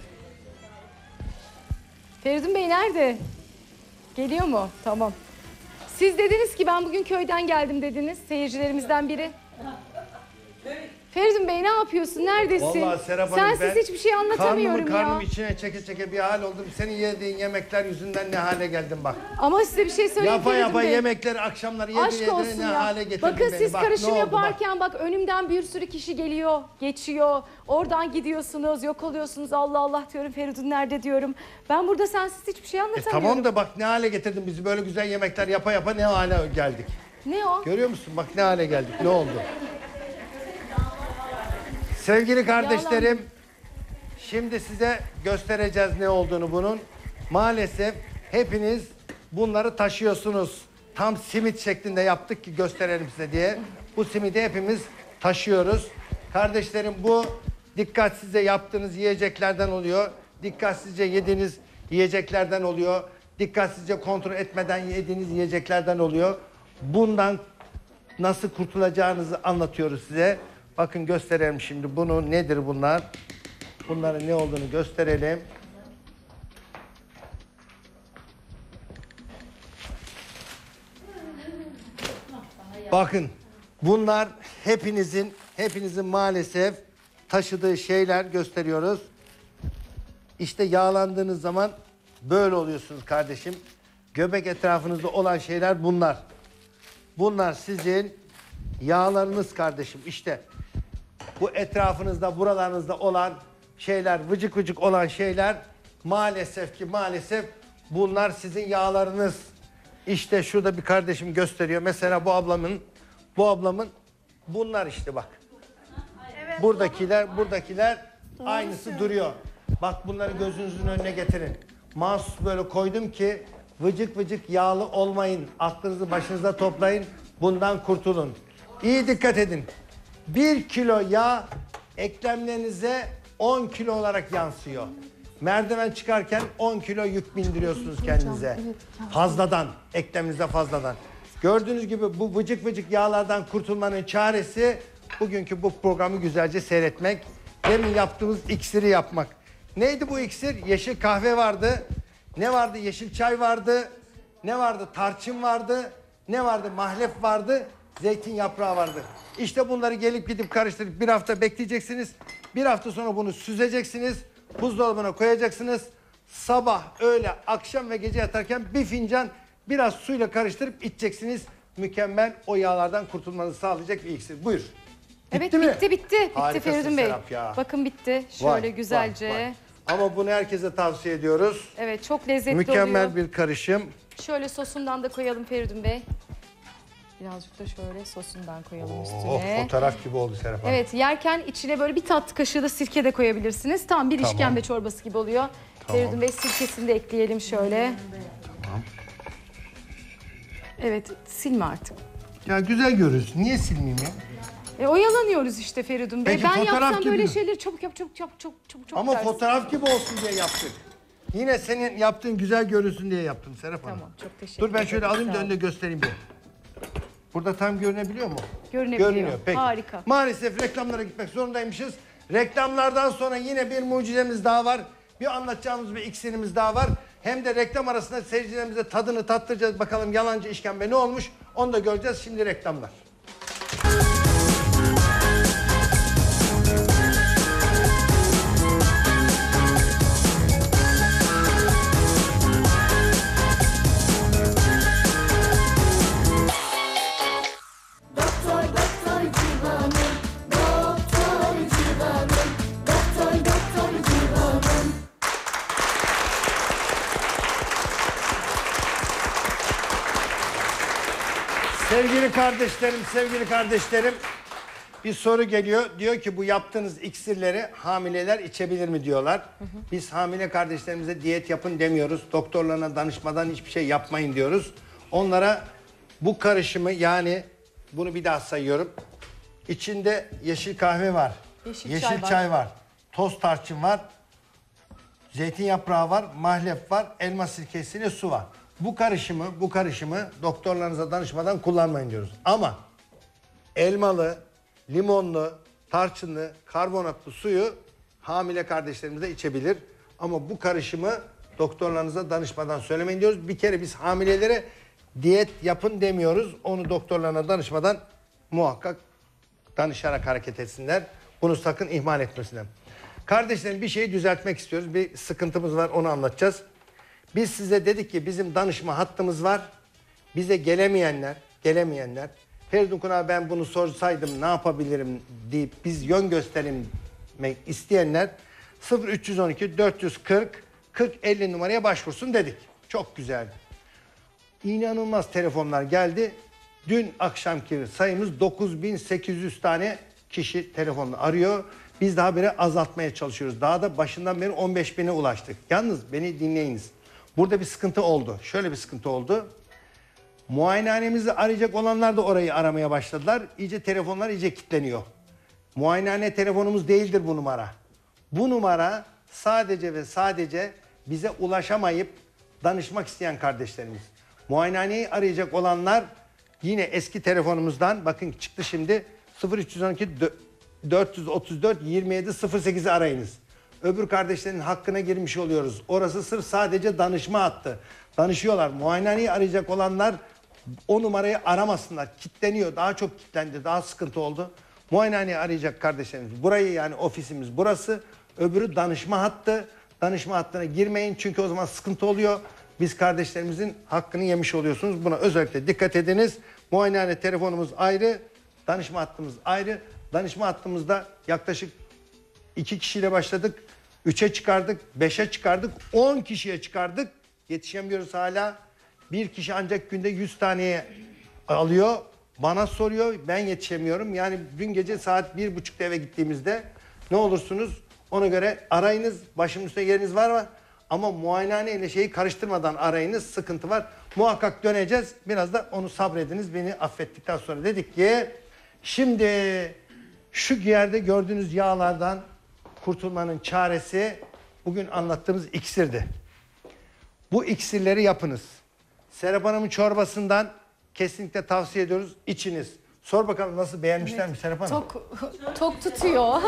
Feridun Bey nerede? Geliyor mu? Tamam. Siz dediniz ki ben bugün köyden geldim dediniz, seyircilerimizden biri. Feridun Bey ne yapıyorsun? Neredesin? Vallahi Serap Hanım, Sensiz ben hiçbir şey anlatamıyorum karnımı, ya. karnımı içine çeke çeke bir hal oldum. Senin yediğin yemekler yüzünden ne hale geldim bak. Ama size bir şey söyleyeyim Yapa Feridun yapa Bey. yemekleri akşamları yedi Aşk yedi olsun ne ya. hale getirdin Bakın beni. siz Bak, ne karışım oldu yaparken bak. önümden bir sürü kişi geliyor, geçiyor. Oradan gidiyorsunuz, yok oluyorsunuz. Allah Allah diyorum, Feridun nerede diyorum. Ben burada sensiz hiçbir şey E, anlatamıyorum. tamam da bak ne hale getirdin bizi, böyle güzel yemekler yapa yapa ne hale geldik. Ne o? Görüyor musun? Bak ne hale geldik. Ne oldu? Sevgili kardeşlerim, şimdi size göstereceğiz ne olduğunu bunun. Maalesef hepiniz bunları taşıyorsunuz. Tam simit şeklinde yaptık ki gösterelim size diye. Bu simidi hepimiz taşıyoruz. Kardeşlerim, bu dikkatsizce yaptığınız yiyeceklerden oluyor. Dikkatsizce yediğiniz yiyeceklerden oluyor. Dikkatsizce kontrol etmeden yediğiniz yiyeceklerden oluyor. Bundan nasıl kurtulacağınızı anlatıyoruz size. Bakın gösterelim şimdi bunu, nedir bunlar? Bunların ne olduğunu gösterelim. Bakın bunlar hepinizin hepinizin maalesef taşıdığı şeyler gösteriyoruz. İşte yağlandığınız zaman böyle oluyorsunuz kardeşim. Göbek etrafınızda olan şeyler bunlar. Bunlar sizin yağlarınız kardeşim. İşte bu etrafınızda, buralarınızda olan şeyler, vıcık vıcık olan şeyler maalesef ki maalesef bunlar sizin yağlarınız. İşte şurada bir kardeşim gösteriyor. Mesela bu ablamın, bu ablamın bunlar işte bak. Buradakiler, buradakiler aynısı duruyor. Bak bunları gözünüzün önüne getirin. Mahsus böyle koydum ki vıcık vıcık yağlı olmayın. Aklınızı başınıza toplayın. Bundan kurtulun. İyi dikkat edin. Bir kilo yağ eklemlerinize on kilo olarak yansıyor. Merdiven çıkarken on kilo yük bindiriyorsunuz kendinize. Fazladan, ekleminize fazladan. Gördüğünüz gibi bu vıcık vıcık yağlardan kurtulmanın çaresi bugünkü bu programı güzelce seyretmek. Demin yaptığımız iksiri yapmak. Neydi bu iksir? Yeşil kahve vardı. Ne vardı? Yeşil çay vardı. Ne vardı? Tarçın vardı. Ne vardı? Mahlep vardı. Zeytin yaprağı vardı. İşte bunları gelip gidip karıştırıp bir hafta bekleyeceksiniz. Bir hafta sonra bunu süzeceksiniz. Buzdolabına koyacaksınız. Sabah, öğle, akşam ve gece yatarken bir fincan biraz suyla karıştırıp içeceksiniz. Mükemmel, o yağlardan kurtulmanızı sağlayacak bir iksir. Buyur. Evet, Bitti mi? bitti bitti. Bitti Harikasın Feridun Bey. Serap ya. Bakın bitti. Şöyle Vay, güzelce. vay, vay. Ama bunu herkese tavsiye ediyoruz. Evet, çok lezzetli Mükemmel oluyor. bir karışım. Şöyle sosundan da koyalım Feridun Bey. Birazcık da şöyle sosundan koyalım Oh, üstüne. fotoğraf gibi oldu Serap Hanım. Evet, yerken içine böyle bir tatlı kaşığı da sirke de koyabilirsiniz. Tam bir Tamam. işkembe çorbası gibi oluyor. Tamam. Feridun Bey, sirkesini de ekleyelim şöyle. Tamam. Evet, silme artık. Ya güzel görüyorsun. Niye silmeyeyim ya? E, oyalanıyoruz işte Feridun Bey. Peki, ben fotoğraf yapsam gibi böyle mi? şeyleri çabuk yap, çabuk çabuk çabuk çabuk çabuk Ama dersin. fotoğraf gibi olsun diye yaptık. Yine senin yaptığın güzel görünsün diye yaptım Serap Hanım. Tamam, çok teşekkür Dur ben ederim. şöyle alayım da Sağ ol. önüne göstereyim bir. Burada tam görünebiliyor mu? Görünebiliyor. Görünüyor. Peki. Harika. Maalesef reklamlara gitmek zorundaymışız. Reklamlardan sonra yine bir mucizemiz daha var. Bir anlatacağımız bir iksirimiz daha var. Hem de reklam arasında seyircilerimize tadını tattıracağız. Bakalım yalancı işkembe ne olmuş? Onu da göreceğiz. Şimdi reklamlar. Doktor doktor civanım, doktor civanım, doktor doktor civanım. Sevgili kardeşlerim, sevgili kardeşlerim. Bir soru geliyor. Diyor ki bu yaptığınız iksirleri hamileler içebilir mi diyorlar. Biz hamile kardeşlerimize diyet yapın demiyoruz. Doktorlarına danışmadan hiçbir şey yapmayın diyoruz. Onlara bu karışımı, yani bunu bir daha sayıyorum. İçinde yeşil kahve var. Yeşil yeşil çay var. çay var. Toz tarçın var. Zeytin yaprağı var, mahlep var, elma sirkesiyle su var. Bu karışımı, bu karışımı doktorlarınıza danışmadan kullanmayın diyoruz. Ama elmalı, limonlu, tarçınlı, karbonatlı suyu hamile kardeşlerimiz de içebilir. Ama bu karışımı doktorlarınıza danışmadan söylemeyin diyoruz. Bir kere biz hamilelere diyet yapın demiyoruz. Onu doktorlarına danışmadan muhakkak danışarak hareket etsinler. Bunu sakın ihmal etmesinler. Kardeşlerim, bir şeyi düzeltmek istiyoruz. Bir sıkıntımız var, onu anlatacağız. Biz size dedik ki bizim danışma hattımız var. Bize gelemeyenler, gelemeyenler Feridun Kunak'a ben bunu sorsaydım ne yapabilirim deyip biz yön göstermek isteyenler sıfır üç on iki dört yüz kırk kırk elli numaraya başvursun dedik. Çok güzeldi. İnanılmaz telefonlar geldi. Dün akşamki sayımız dokuz bin sekiz yüz tane kişi telefonla arıyor. Biz daha biri azaltmaya çalışıyoruz. Daha da başından beri on beş bine ulaştık. Yalnız beni dinleyiniz. Burada bir sıkıntı oldu. Şöyle bir sıkıntı oldu. Muayenehanemizi arayacak olanlar da orayı aramaya başladılar. İyice telefonlar iyice kilitleniyor. Muayenehane telefonumuz değildir bu numara. Bu numara sadece ve sadece bize ulaşamayıp danışmak isteyen kardeşlerimiz. Muayenehaneyi arayacak olanlar yine eski telefonumuzdan, bakın çıktı şimdi, sıfır üç on iki dört yüz otuz dört yirmi yedi sıfır sekiz'i arayınız. Öbür kardeşlerin hakkına girmiş oluyoruz. Orası sırf sadece danışma hattı. Danışıyorlar. Muayenehaneyi arayacak olanlar o numarayı aramasınlar. Kitleniyor. Daha çok kitlendi. Daha sıkıntı oldu. Muayenehaneyi arayacak kardeşlerimiz. Burayı, yani ofisimiz burası. Öbürü danışma hattı. Danışma hattına girmeyin çünkü o zaman sıkıntı oluyor. Biz kardeşlerimizin hakkını yemiş oluyorsunuz. Buna özellikle dikkat ediniz. Muayenehane telefonumuz ayrı. Danışma hattımız ayrı. Danışma hattımızda yaklaşık iki kişiyle başladık. Üçe çıkardık, beşe çıkardık, on kişiye çıkardık. Yetişemiyoruz hala. Bir kişi ancak günde yüz taneye alıyor. Bana soruyor, ben yetişemiyorum. Yani dün gece saat bir buçukta eve gittiğimizde ne olursunuz ona göre arayınız. Başımın üstüne yeriniz var mı? Ama muayenehane ile şeyi karıştırmadan arayınız. Sıkıntı var. Muhakkak döneceğiz. Biraz da onu sabrediniz. Beni affettikten sonra dedik ki şimdi şu yerde gördüğünüz yağlardan kurtulmanın çaresi bugün anlattığımız iksirdi. Bu iksirleri yapınız. Serap Hanım'ın çorbasından kesinlikle tavsiye ediyoruz. İçiniz. Sor bakalım nasıl, beğenmişler Evet. mi Serap Hanım? Tok, tok tutuyor.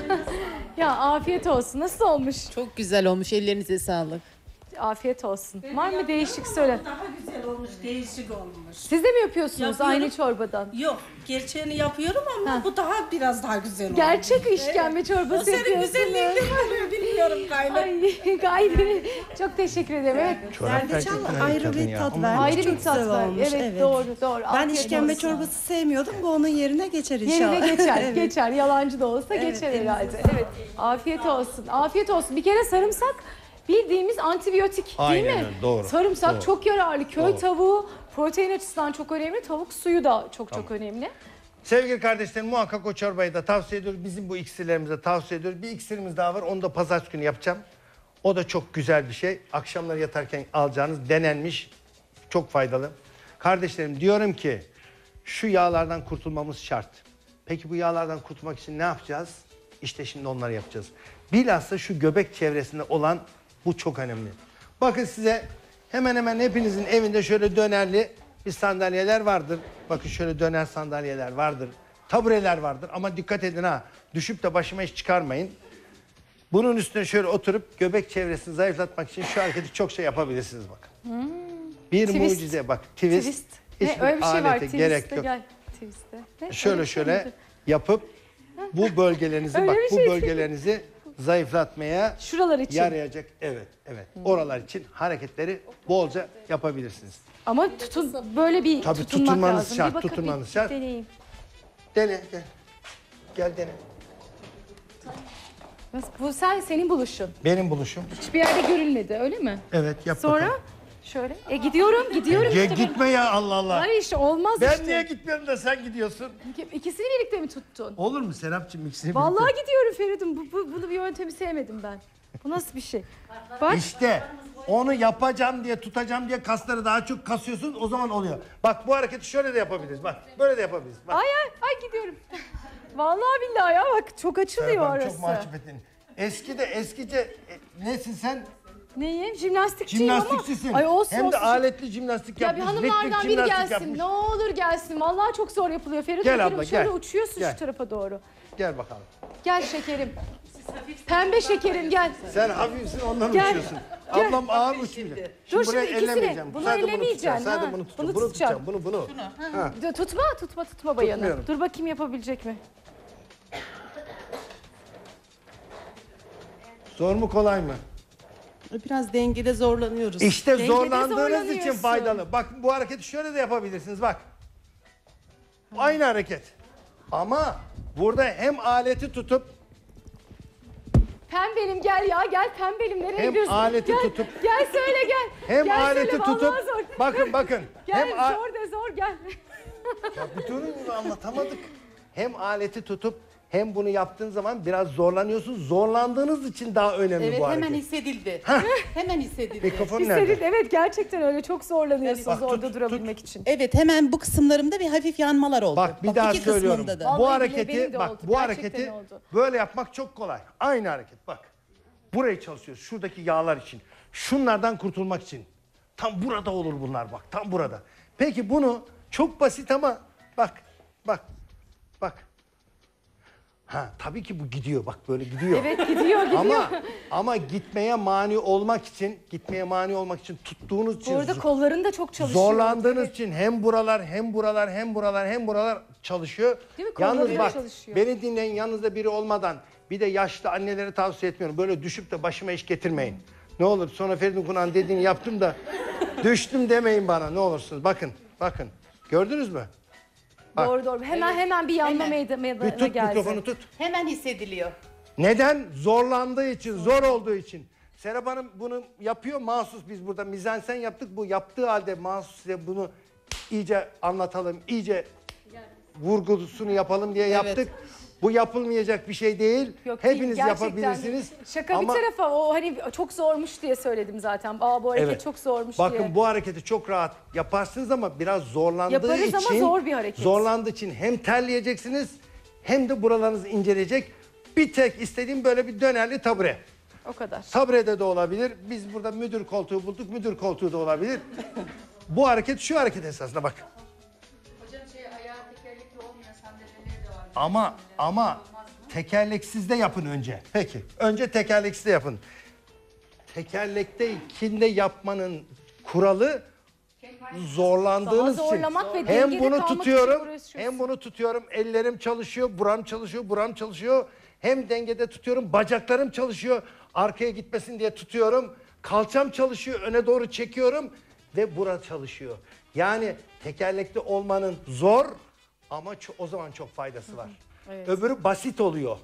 Ya afiyet olsun. Nasıl olmuş? Çok güzel olmuş. Ellerinize sağlık. Afiyet olsun. Var mı değişik söyle. Daha güzel olmuş, değişik olmuş. Siz de mi yapıyorsunuz Yapıyorum. aynı çorbadan? Yok, gerçeğini yapıyorum ama bu daha biraz daha güzel olmuş. Gerçek işkembe çorbası O senin yapıyorsunuz. güzelliğin mi bilmiyorum gayrı. Ay, gayrı. Çok teşekkür ederim. Evet. Zerdeçal ayrı bir tat vermiş. Ayrı Çok bir tat güzel var. olmuş. Evet, doğru doğru. Ben Afiyet işkembe olsun. çorbası sevmiyordum. Bu onun yerine geçer inşallah. Yerine geçer, Evet. geçer. Yalancı da olsa Evet, geçer elinize herhalde. Evet. Afiyet olsun. Afiyet olsun. Bir kere sarımsak bildiğimiz antibiyotik değil Aynen mi? öyle, doğru, Sarımsak doğru. çok yararlı. Köy Doğru. tavuğu protein açısından çok önemli. Tavuk suyu da çok Tamam. çok önemli. Sevgili kardeşlerim muhakkak o çorbayı da tavsiye ediyoruz. Bizim bu iksirlerimizi tavsiye ediyoruz. Bir iksirimiz daha var. Onu da pazartesi günü yapacağım. O da çok güzel bir şey. Akşamları yatarken alacağınız denenmiş. Çok faydalı. Kardeşlerim diyorum ki şu yağlardan kurtulmamız şart. Peki bu yağlardan kurtulmak için ne yapacağız? İşte şimdi onları yapacağız. Bilhassa şu göbek çevresinde olan bu çok önemli. Bakın size hemen hemen hepinizin evinde şöyle dönerli bir sandalyeler vardır. Bakın şöyle döner sandalyeler vardır. Tabureler vardır ama dikkat edin ha. Düşüp de başıma iş çıkarmayın. Bunun üstüne şöyle oturup göbek çevresini zayıflatmak için şu hareketi çok şey yapabilirsiniz bakın. Hmm. Bir Twist. mucize bak twist. Twist. Hiçbir Ne, öyle bir şey var. alete gerek Twist'e yok. gel. Twist'e. Ne? Şöyle Öyle bir şey şöyle midir? yapıp bu bölgelerinizi Öyle bak bir bu şey. bölgelerinizi zayıflatmaya Şuralar için. yarayacak. Evet, evet. Oralar için hareketleri bolca yapabilirsiniz. Ama tutun böyle bir Tabii tutunmak tutunmanız lazım. şart, Bir bakıp tutunmanız bir şart. deneyeyim. Dene gel. Gel dene. Nasıl? Bu sen senin buluşun. Benim buluşum. Hiçbir yerde görülmedi öyle mi? Evet yap Sonra bakalım. şöyle. E gidiyorum gidiyorum Ge- işte. ben- gitme ya Allah Allah. Hayır işte olmaz Ben işte. niye gitmiyorum da sen gidiyorsun? İkisini birlikte mi tuttun? Olur mu Serapcığım ikisini Vallahi birlikte? gidiyorum Feridun. Bu, bu, bunu bir yöntemi sevmedim ben. Bu nasıl bir şey? Bak. İşte onu yapacağım diye tutacağım diye kasları daha çok kasıyorsun o zaman oluyor. Bak bu hareketi şöyle de yapabiliriz bak böyle de yapabiliriz. Bak. Ay ay ay gidiyorum. Vallahi billahi ya bak çok açılıyor Serap, orası. çok mahcup ettin. Eski de eskice e, nesin sen? Neyim? Jimnastikçiyim Jimnastikçisin. ama. Ay olsun Hem de olsun. aletli jimnastik Ya bir yapmış. hanımlardan ritmik biri jimnastik gelsin. yapmış. Ne olur gelsin. Vallahi çok zor yapılıyor. Feridun Gel benim abla, şöyle gel. uçuyorsun Gel. şu tarafa doğru. Gel bakalım. Gel şekerim. Pembe şekerim gel. Sen hafifsin ondan Gel. uçuyorsun. Gel. Ablam ağır uçmuyor. Dur buraya şimdi ikisini. ellemeyeceğim. Bunu Sadece ellemeyeceksin. tutacağım. Sadece ha. bunu tutacağım. Bunu Bunu tutacağım. tutacağım. Bunu bunu. Ha. Dur, Tutma tutma tutma bayanı. Tutmuyorum. Dur bakayım yapabilecek mi? Zor mu kolay mı? Biraz dengede zorlanıyoruz. İşte Dengede zorlandığınız için zorlanıyorsun. faydalı. Bak bu hareketi şöyle de yapabilirsiniz bak. Aynı hareket. Ama burada hem aleti tutup Pembelim gel ya gel pembelim nereye Hem gidiyorsun? aleti gel, tutup- Gel söyle gel. hem Gel aleti söyle, tutup vallahi zor. bakın bakın. Gel hem a- zor de zor gel. Ya bir durun anlatamadık. Hem aleti tutup hem bunu yaptığın zaman biraz zorlanıyorsun. Zorlandığınız için daha önemli Evet bu hemen hareket. hissedildi. Hemen hissedildi. Mikrofon Hissedin, nerede? evet gerçekten öyle çok zorlanıyorsunuz Bak, tut, orada durabilmek için. Evet hemen bu kısımlarımda bir hafif yanmalar oldu. Bak bir daha iki söylüyorum. kısmında da. Bu Vallahi bile benim hareketi de bak oldu. bu Gerçekten hareketi oldu. böyle yapmak çok kolay. Aynı hareket bak. Burayı çalışıyoruz. Şuradaki yağlar için. Şunlardan kurtulmak için. Tam burada olur bunlar bak. Tam burada. Peki bunu çok basit ama bak bak bak. Ha tabii ki bu gidiyor bak böyle gidiyor. Evet gidiyor gidiyor. Ama ama gitmeye mani olmak için, gitmeye mani olmak için tuttuğunuz için Bu arada kolların da çok çalışıyor. zorlandığınız Evet. için hem buralar hem buralar hem buralar hem buralar çalışıyor. Değil mi? Kolları Yalnız da bak çalışıyor. beni dinleyin yanınızda biri olmadan bir de yaşlı annelere tavsiye etmiyorum. Böyle düşüp de başıma iş getirmeyin. Ne olur sonra Feridun Kunak'ın dediğini yaptım da düştüm demeyin bana ne olursunuz. Bakın bakın gördünüz mü? Bak. Doğru doğru. Hemen hemen bir yanma Hemen. meyda- meydana Bir tut geldi. mikrofonu tut. Hemen hissediliyor. Neden? Zorlandığı için, zor olduğu için. Serap Hanım bunu yapıyor mahsus biz burada mizansen yaptık. Bu yaptığı halde mahsus size bunu iyice anlatalım, iyice vurgusunu yapalım diye yaptık. Bu yapılmayacak bir şey değil. Yok, değil, Hepiniz gerçekten yapabilirsiniz. değil. Şaka Ama bir tarafa o hani çok zormuş diye söyledim zaten. Aa bu hareket Evet. çok zormuş bakın diye. bu hareketi çok rahat yaparsınız ama biraz zorlandığı Yaparız için ama zor bir hareket. zorlandığı için hem terleyeceksiniz hem de buralarınız inceleyecek. Bir tek istediğim böyle bir dönerli tabure. O kadar. Taburede de olabilir. Biz burada müdür koltuğu bulduk. Müdür koltuğu da olabilir. Bu hareket şu hareket esasında bak. Hocam şey ayağı tekerlekli olmayan sandalyeleri de var. Ama ama tekerleksiz de yapın önce. Peki. Önce tekerleksiz de yapın. Tekerlekteyken yapmanın kuralı zorlandığınız Daha için zorlamak ve hem dengede bunu kalmak için tutuyorum uğraşıyorsun. hem bunu tutuyorum ellerim çalışıyor buram çalışıyor buram çalışıyor hem dengede tutuyorum bacaklarım çalışıyor arkaya gitmesin diye tutuyorum kalçam çalışıyor öne doğru çekiyorum ve bura çalışıyor. Yani tekerlekli olmanın zor ama ço- o zaman çok faydası var. Evet. Öbürü basit oluyor.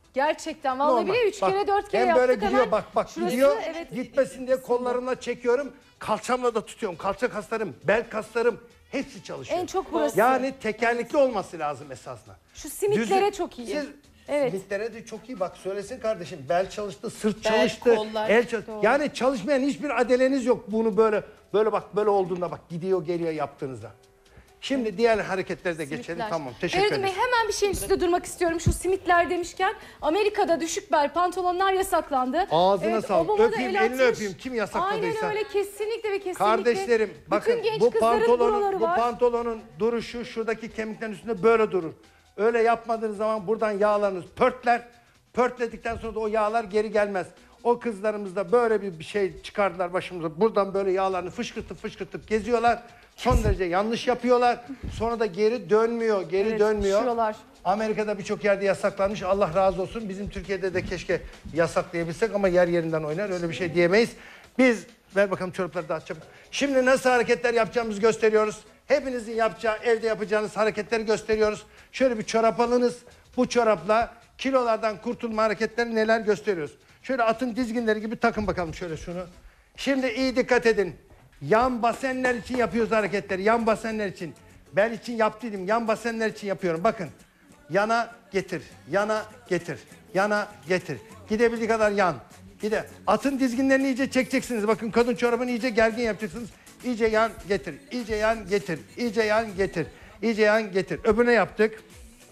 Gerçekten vallahi Normal. bile üç Bak, kere dört kere hem yaptık böyle gidiyor hemen. bak bak Şurası, gidiyor. evet. Gitmesin diye kollarımla çekiyorum. Kalçamla da tutuyorum. Kalça kaslarım, bel kaslarım hepsi çalışıyor. En çok burası. Yani tekerlekli olması lazım esasında. Şu simitlere Düzü- çok iyi. Siz Evet. simitlere de çok iyi bak söylesin kardeşim. Bel çalıştı, sırt Bel, çalıştı, kollar. el çalıştı. Doğru. Yani çalışmayan hiçbir adeleniz yok. Bunu böyle böyle bak böyle olduğunda bak gidiyor geliyor yaptığınızda. Şimdi diğer hareketlere de geçelim. Simitler. Tamam. Teşekkür Feridun ederim. Bey hemen bir şeyin üstünde durmak istiyorum. Şu simitler demişken Amerika'da düşük bel pantolonlar yasaklandı. Ağzına sağlık. Obama da Öpeyim, el elini atmış. öpeyim. Kim yasakladıysa. Aynen öyle kesinlikle ve kesinlikle. Kardeşlerim bakın Bütün genç bu kızların pantolonun buraları bu var. pantolonun duruşu şuradaki kemiklerin üstünde böyle durur. Öyle yapmadığınız zaman buradan yağlarınız pörtler. Pörtledikten sonra da o yağlar geri gelmez. O kızlarımız da böyle bir bir şey çıkardılar başımıza. Buradan böyle yağlarını fışkırtıp fışkırtıp geziyorlar. Son derece yanlış yapıyorlar. Sonra da geri dönmüyor, geri Evet, dönmüyor. düşüyorlar. Amerika'da birçok yerde yasaklanmış. Allah razı olsun. Bizim Türkiye'de de keşke yasaklayabilsek ama yer yerinden oynar. Öyle bir şey diyemeyiz. Biz, ver bakalım çorapları da açalım. Şimdi nasıl hareketler yapacağımızı gösteriyoruz. Hepinizin yapacağı, evde yapacağınız hareketleri gösteriyoruz. Şöyle bir çorap alınız. Bu çorapla kilolardan kurtulma hareketleri neler gösteriyoruz. Şöyle atın dizginleri gibi takın bakalım şöyle şunu. Şimdi iyi dikkat edin. Yan basenler için yapıyoruz hareketleri. Yan basenler için. Ben için yaptıydım. Yan basenler için yapıyorum. Bakın. Yana getir. Yana getir. Yana getir. Gidebildiği kadar yan. Gide. Atın dizginlerini iyice çekeceksiniz. Bakın kadın çorabını iyice gergin yapacaksınız. İyice yan getir. İyice yan getir. İyice yan getir. İyice yan getir. Öbürüne yaptık.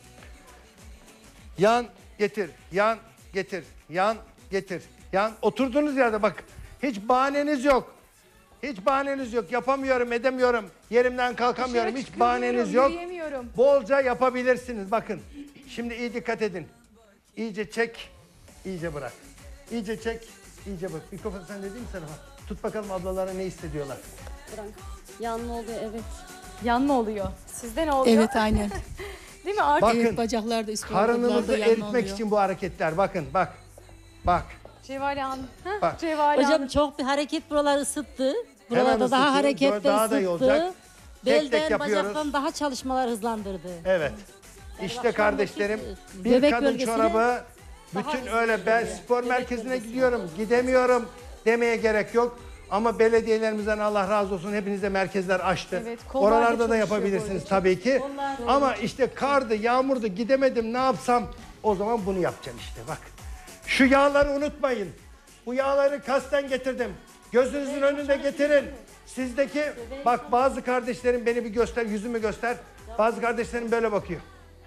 Yan getir. Yan getir. Yan getir. Yan. Oturduğunuz yerde bak. Hiç bahaneniz yok. Hiç bahaneniz yok. Yapamıyorum, edemiyorum. Yerimden kalkamıyorum. Dışarı Hiç bahaneniz yok. yürüyemiyorum. Bolca yapabilirsiniz. Bakın. Şimdi iyi dikkat edin. İyice çek, iyice bırak. İyice çek, iyice bırak. Mikrofon sen dediğin mi sana? Tut bakalım ablalara ne hissediyorlar. Yanma oluyor evet. Yanma oluyor. Sizde ne oluyor? Evet aynen. Değil mi? Artık Bakın, Bacaklarda üst karınınızı koltuklarda yanma eritmek oluyor. için bu hareketler. Bakın, bak. Bak. Cevale Hanım. Heh, Bak. Cevale Hocam Hanım. çok bir hareket buraları ısıttı. Hemen Buralarda daha ısıtıyor, hareketli daha da iyi ısıttı. olacak. Tek tek Belden, yapıyoruz. bacaktan daha çalışmalar hızlandırdı. Evet. İşte kardeşlerim, bir göbek kadın bölgesine çorabı, daha bütün hızlı öyle ben gidiyor. spor Göbek merkezine bölgesine. gidiyorum, gidemiyorum demeye gerek yok. Ama belediyelerimizden Allah razı olsun hepinize merkezler açtı. Evet, kollar da Oralarda da çalışıyor yapabilirsiniz böyle. tabii ki. Kollar- Ama işte kardı, yağmurdu, gidemedim ne yapsam? O zaman bunu yapacağım işte bak. Şu yağları unutmayın. Bu yağları kasten getirdim. Gözünüzün önünde getirin. Sizdeki bak bazı kardeşlerim beni bir göster, yüzümü göster. Bazı kardeşlerim böyle bakıyor.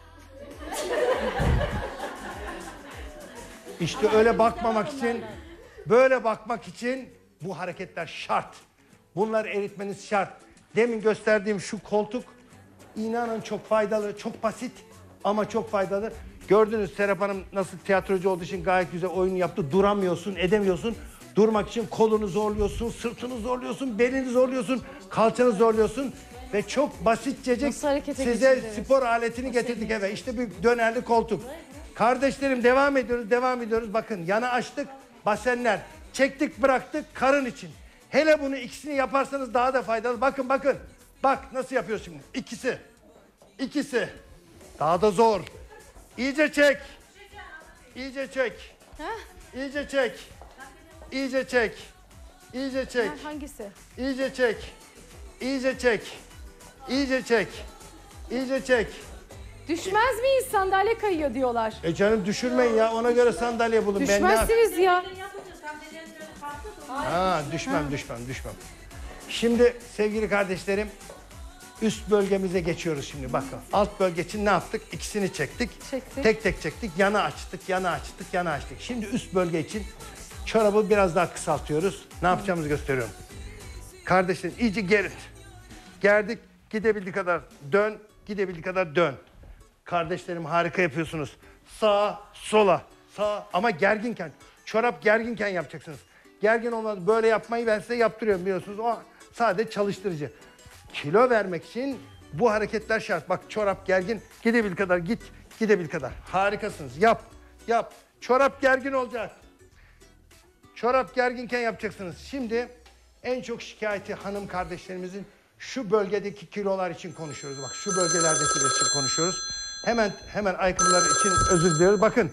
İşte öyle bakmamak için, böyle bakmak için bu hareketler şart. Bunları eritmeniz şart. Demin gösterdiğim şu koltuk inanın çok faydalı, çok basit ama çok faydalı. Gördünüz Serap Hanım nasıl tiyatrocu olduğu için gayet güzel oyun yaptı. Duramıyorsun, edemiyorsun. Durmak için kolunu zorluyorsun, sırtını zorluyorsun, belini zorluyorsun, kalçanı zorluyorsun. Ve çok basitçecik Nasıl harekete size geçirdi, evet. spor aletini getirdik eve. İşte bir dönerli koltuk. Kardeşlerim devam ediyoruz, devam ediyoruz. Bakın yana açtık, basenler. Çektik, bıraktık karın için. Hele bunu ikisini yaparsanız daha da faydalı. Bakın, bakın. Bak nasıl yapıyoruz şimdi. İkisi. İkisi. Daha da zor. İyice çek. İyice çek. İyice çek. İyice çek. İyice çek. Ha, hangisi? İyice çek. İyice çek. İyice çek. İyice çek. Düşmez miyiz? Sandalye kayıyor diyorlar. E canım düşürmeyin ya. Ona göre sandalye bulun. Ben ne yap- Düşmezsiniz ya. Ha, düşmem, düşmem, düşmem. Şimdi sevgili kardeşlerim, üst bölgemize geçiyoruz şimdi. Bakın, alt bölge için ne yaptık? İkisini çektik. Çektik. Tek tek çektik. Yana açtık, yana açtık, yana açtık. Şimdi üst bölge için çorabı biraz daha kısaltıyoruz. Ne yapacağımızı gösteriyorum. Kardeşlerim iyice gerin. Gerdik, gidebildiği kadar dön, gidebildiği kadar dön. Kardeşlerim harika yapıyorsunuz. Sağa, sola, sağa ama gerginken. Çorap gerginken yapacaksınız. Gergin olmaz. Böyle yapmayı ben size yaptırıyorum biliyorsunuz. O sadece çalıştırıcı. Kilo vermek için bu hareketler şart. Bak çorap gergin. Gidebil kadar git. Gidebil kadar. Harikasınız. Yap. Yap. Çorap gergin olacak. Çorap gerginken yapacaksınız. Şimdi en çok şikayeti hanım kardeşlerimizin şu bölgedeki kilolar için konuşuyoruz. Bak şu bölgelerdekiler için konuşuyoruz. Hemen hemen ayakkabılar için özür diliyoruz. Bakın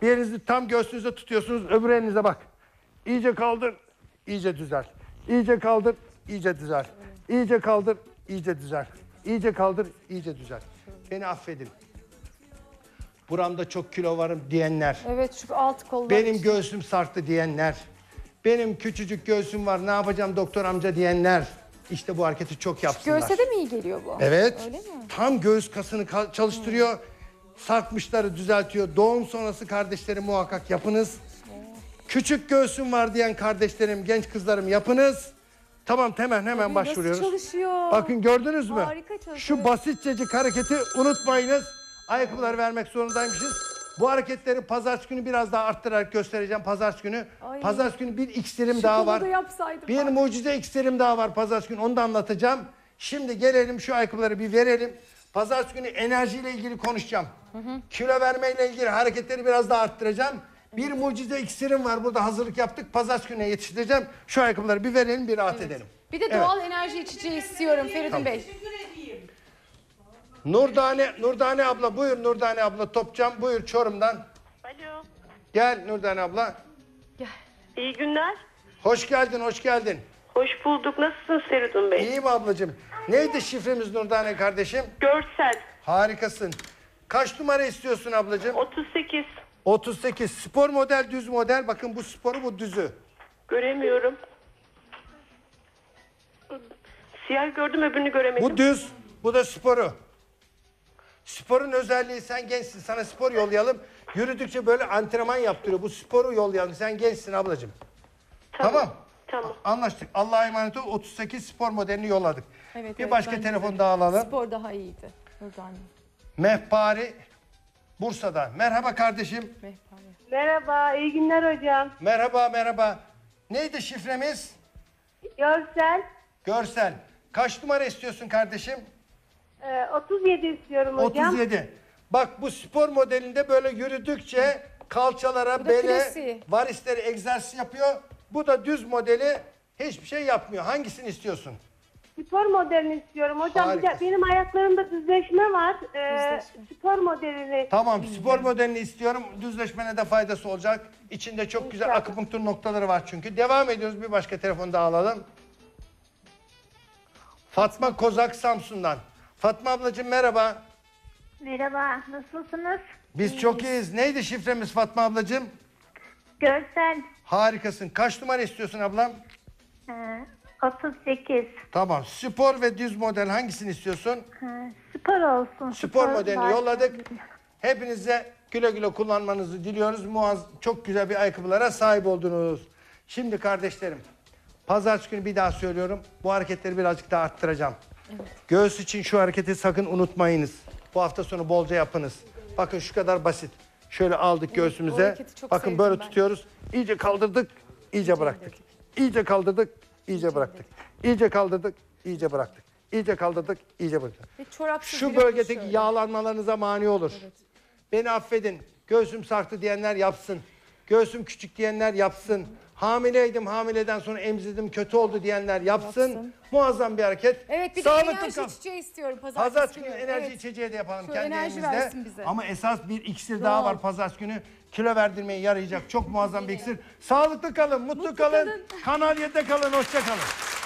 Bir elinizi tam göğsünüzde tutuyorsunuz. Öbür elinize bak. İyice kaldır, iyice düzel. İyice kaldır, iyice düzel. İyice kaldır, iyice düzel. İyice kaldır, iyice düzel. Beni affedin. Buramda çok kilo varım diyenler. Evet, şu alt kollar Benim için. göğsüm sarktı diyenler. Benim küçücük göğsüm var, ne yapacağım doktor amca diyenler. İşte bu hareketi çok yapsınlar. Göğse de mi iyi geliyor bu? Evet. Öyle mi? Tam göğüs kasını ka- çalıştırıyor. Sarkmışları düzeltiyor. Doğum sonrası kardeşleri muhakkak yapınız. Küçük göğsüm var diyen kardeşlerim, genç kızlarım yapınız. Tamam, hemen hemen Tabii, başvuruyoruz. Nasıl çalışıyor? Bakın gördünüz mü? Harika çalışıyor. Şu basitçecik hareketi unutmayınız. Ayakkabıları vermek zorundaymışız. Bu hareketleri pazartesi günü biraz daha arttırarak göstereceğim pazartesi günü. Ay. Pazartesi günü bir iksirim Şu daha kolu var. da yapsaydım Bir bak. mucize iksirim daha var pazartesi günü. Onu da anlatacağım. Şimdi gelelim şu ayakkabıları bir verelim. Pazartesi günü enerjiyle ilgili konuşacağım. Hı hı. Kilo vermeyle ilgili hareketleri biraz daha arttıracağım. Bir mucize iksirim var. Burada hazırlık yaptık. Pazartesi gününe yetiştireceğim. Şu ayakkabıları bir verelim, bir rahat edelim. Bir de Evet. doğal enerji içeceği istiyorum Feridun Tamam. Bey. Nurdane, Nurdane abla buyur Nurdane abla. Topçam buyur Çorum'dan. Alo. Gel Nurdane abla. İyi günler. Hoş geldin, hoş geldin. Hoş bulduk. Nasılsınız Feridun Bey? İyiyim ablacığım. Neydi şifremiz Nurdane kardeşim? Görsel. Harikasın. Kaç numara istiyorsun ablacığım? otuz sekiz. otuz sekiz. Spor model, düz model. Bakın bu sporu, bu düzü. Göremiyorum. Siyah gördüm, öbürünü göremedim. Bu düz, bu da sporu. Sporun özelliği, sen gençsin, sana spor yollayalım. Yürüdükçe böyle antrenman yaptırıyor. Bu sporu yollayalım. Sen gençsin ablacığım. Tamam. Tamam. Tamam. Anlaştık. Allah'a emanet ol. otuz sekiz spor modelini yolladık. Evet, Bir evet, başka bence telefon de. daha alalım. Spor daha iyiydi. Buradan. Mehpari Bursa'da. Merhaba kardeşim. Merhaba, iyi günler hocam. Merhaba, merhaba. Neydi şifremiz? Görsel. Görsel. Kaç numara istiyorsun kardeşim? Ee, otuz yedi istiyorum hocam. otuz yedi. Bak bu spor modelinde böyle yürüdükçe kalçalara, Bu da bele, klasiği. varisleri egzersiz yapıyor. Bu da düz modeli, hiçbir şey yapmıyor. Hangisini istiyorsun? Spor modelini istiyorum hocam. Bir de Harika. benim ayaklarımda düzleşme var. Ee, spor modelini. Tamam, spor modelini istiyorum. Düzleşmene de faydası olacak. İçinde çok güzel akupunktur noktaları var çünkü. Devam ediyoruz. Bir başka telefon daha alalım. Fatma Kozak Samsun'dan. Fatma ablacığım merhaba. Merhaba, nasılsınız? Biz çok iyiyiz. Neydi şifremiz Fatma ablacığım? Görsel. Harikasın. Kaç numara istiyorsun ablam? Ee, otuz sekiz. Tamam. Spor ve düz model hangisini istiyorsun? Ee, spor olsun. Spor modelini var. yolladık. Hepinize güle güle kullanmanızı diliyoruz. Muaz çok güzel bir ayakkabılara sahip oldunuz. Şimdi kardeşlerim, pazartesi günü bir daha söylüyorum. Bu hareketleri birazcık daha arttıracağım. Göğüs için şu hareketi sakın unutmayınız. Bu hafta sonu bolca yapınız. Bakın şu kadar basit. Şöyle aldık göğsümüze. hareketi çok Bakın sevdim böyle ben. tutuyoruz. İyice kaldırdık, iyice bıraktık. İyice kaldırdık, iyice bıraktık. İyice kaldırdık, iyice bıraktık. İyice kaldırdık, iyice bıraktık. Ve çorapsız Şu bile bölgedeki şöyle. yağlanmalarınıza mani olur. Beni affedin. Göğsüm sarktı diyenler yapsın. Göğsüm küçük diyenler yapsın. Hamileydim, hamileden sonra emzirdim, kötü oldu diyenler yapsın. Yapsın. Muazzam bir hareket. Evet, bir de Sağlıklı enerji kal. içeceği istiyorum pazartesi, Pazartesi günü günü. enerji Evet. içeceği de yapalım Şu kendi enerji evimizde. versin bize. Ama esas bir iksir Doğal. daha var pazartesi günü. Kilo verdirmeye yarayacak çok muazzam bir iksir. Sağlıklı kalın, mutlu, Mutlu kalın. kalın. Kanal yedide kalın, hoşça kalın.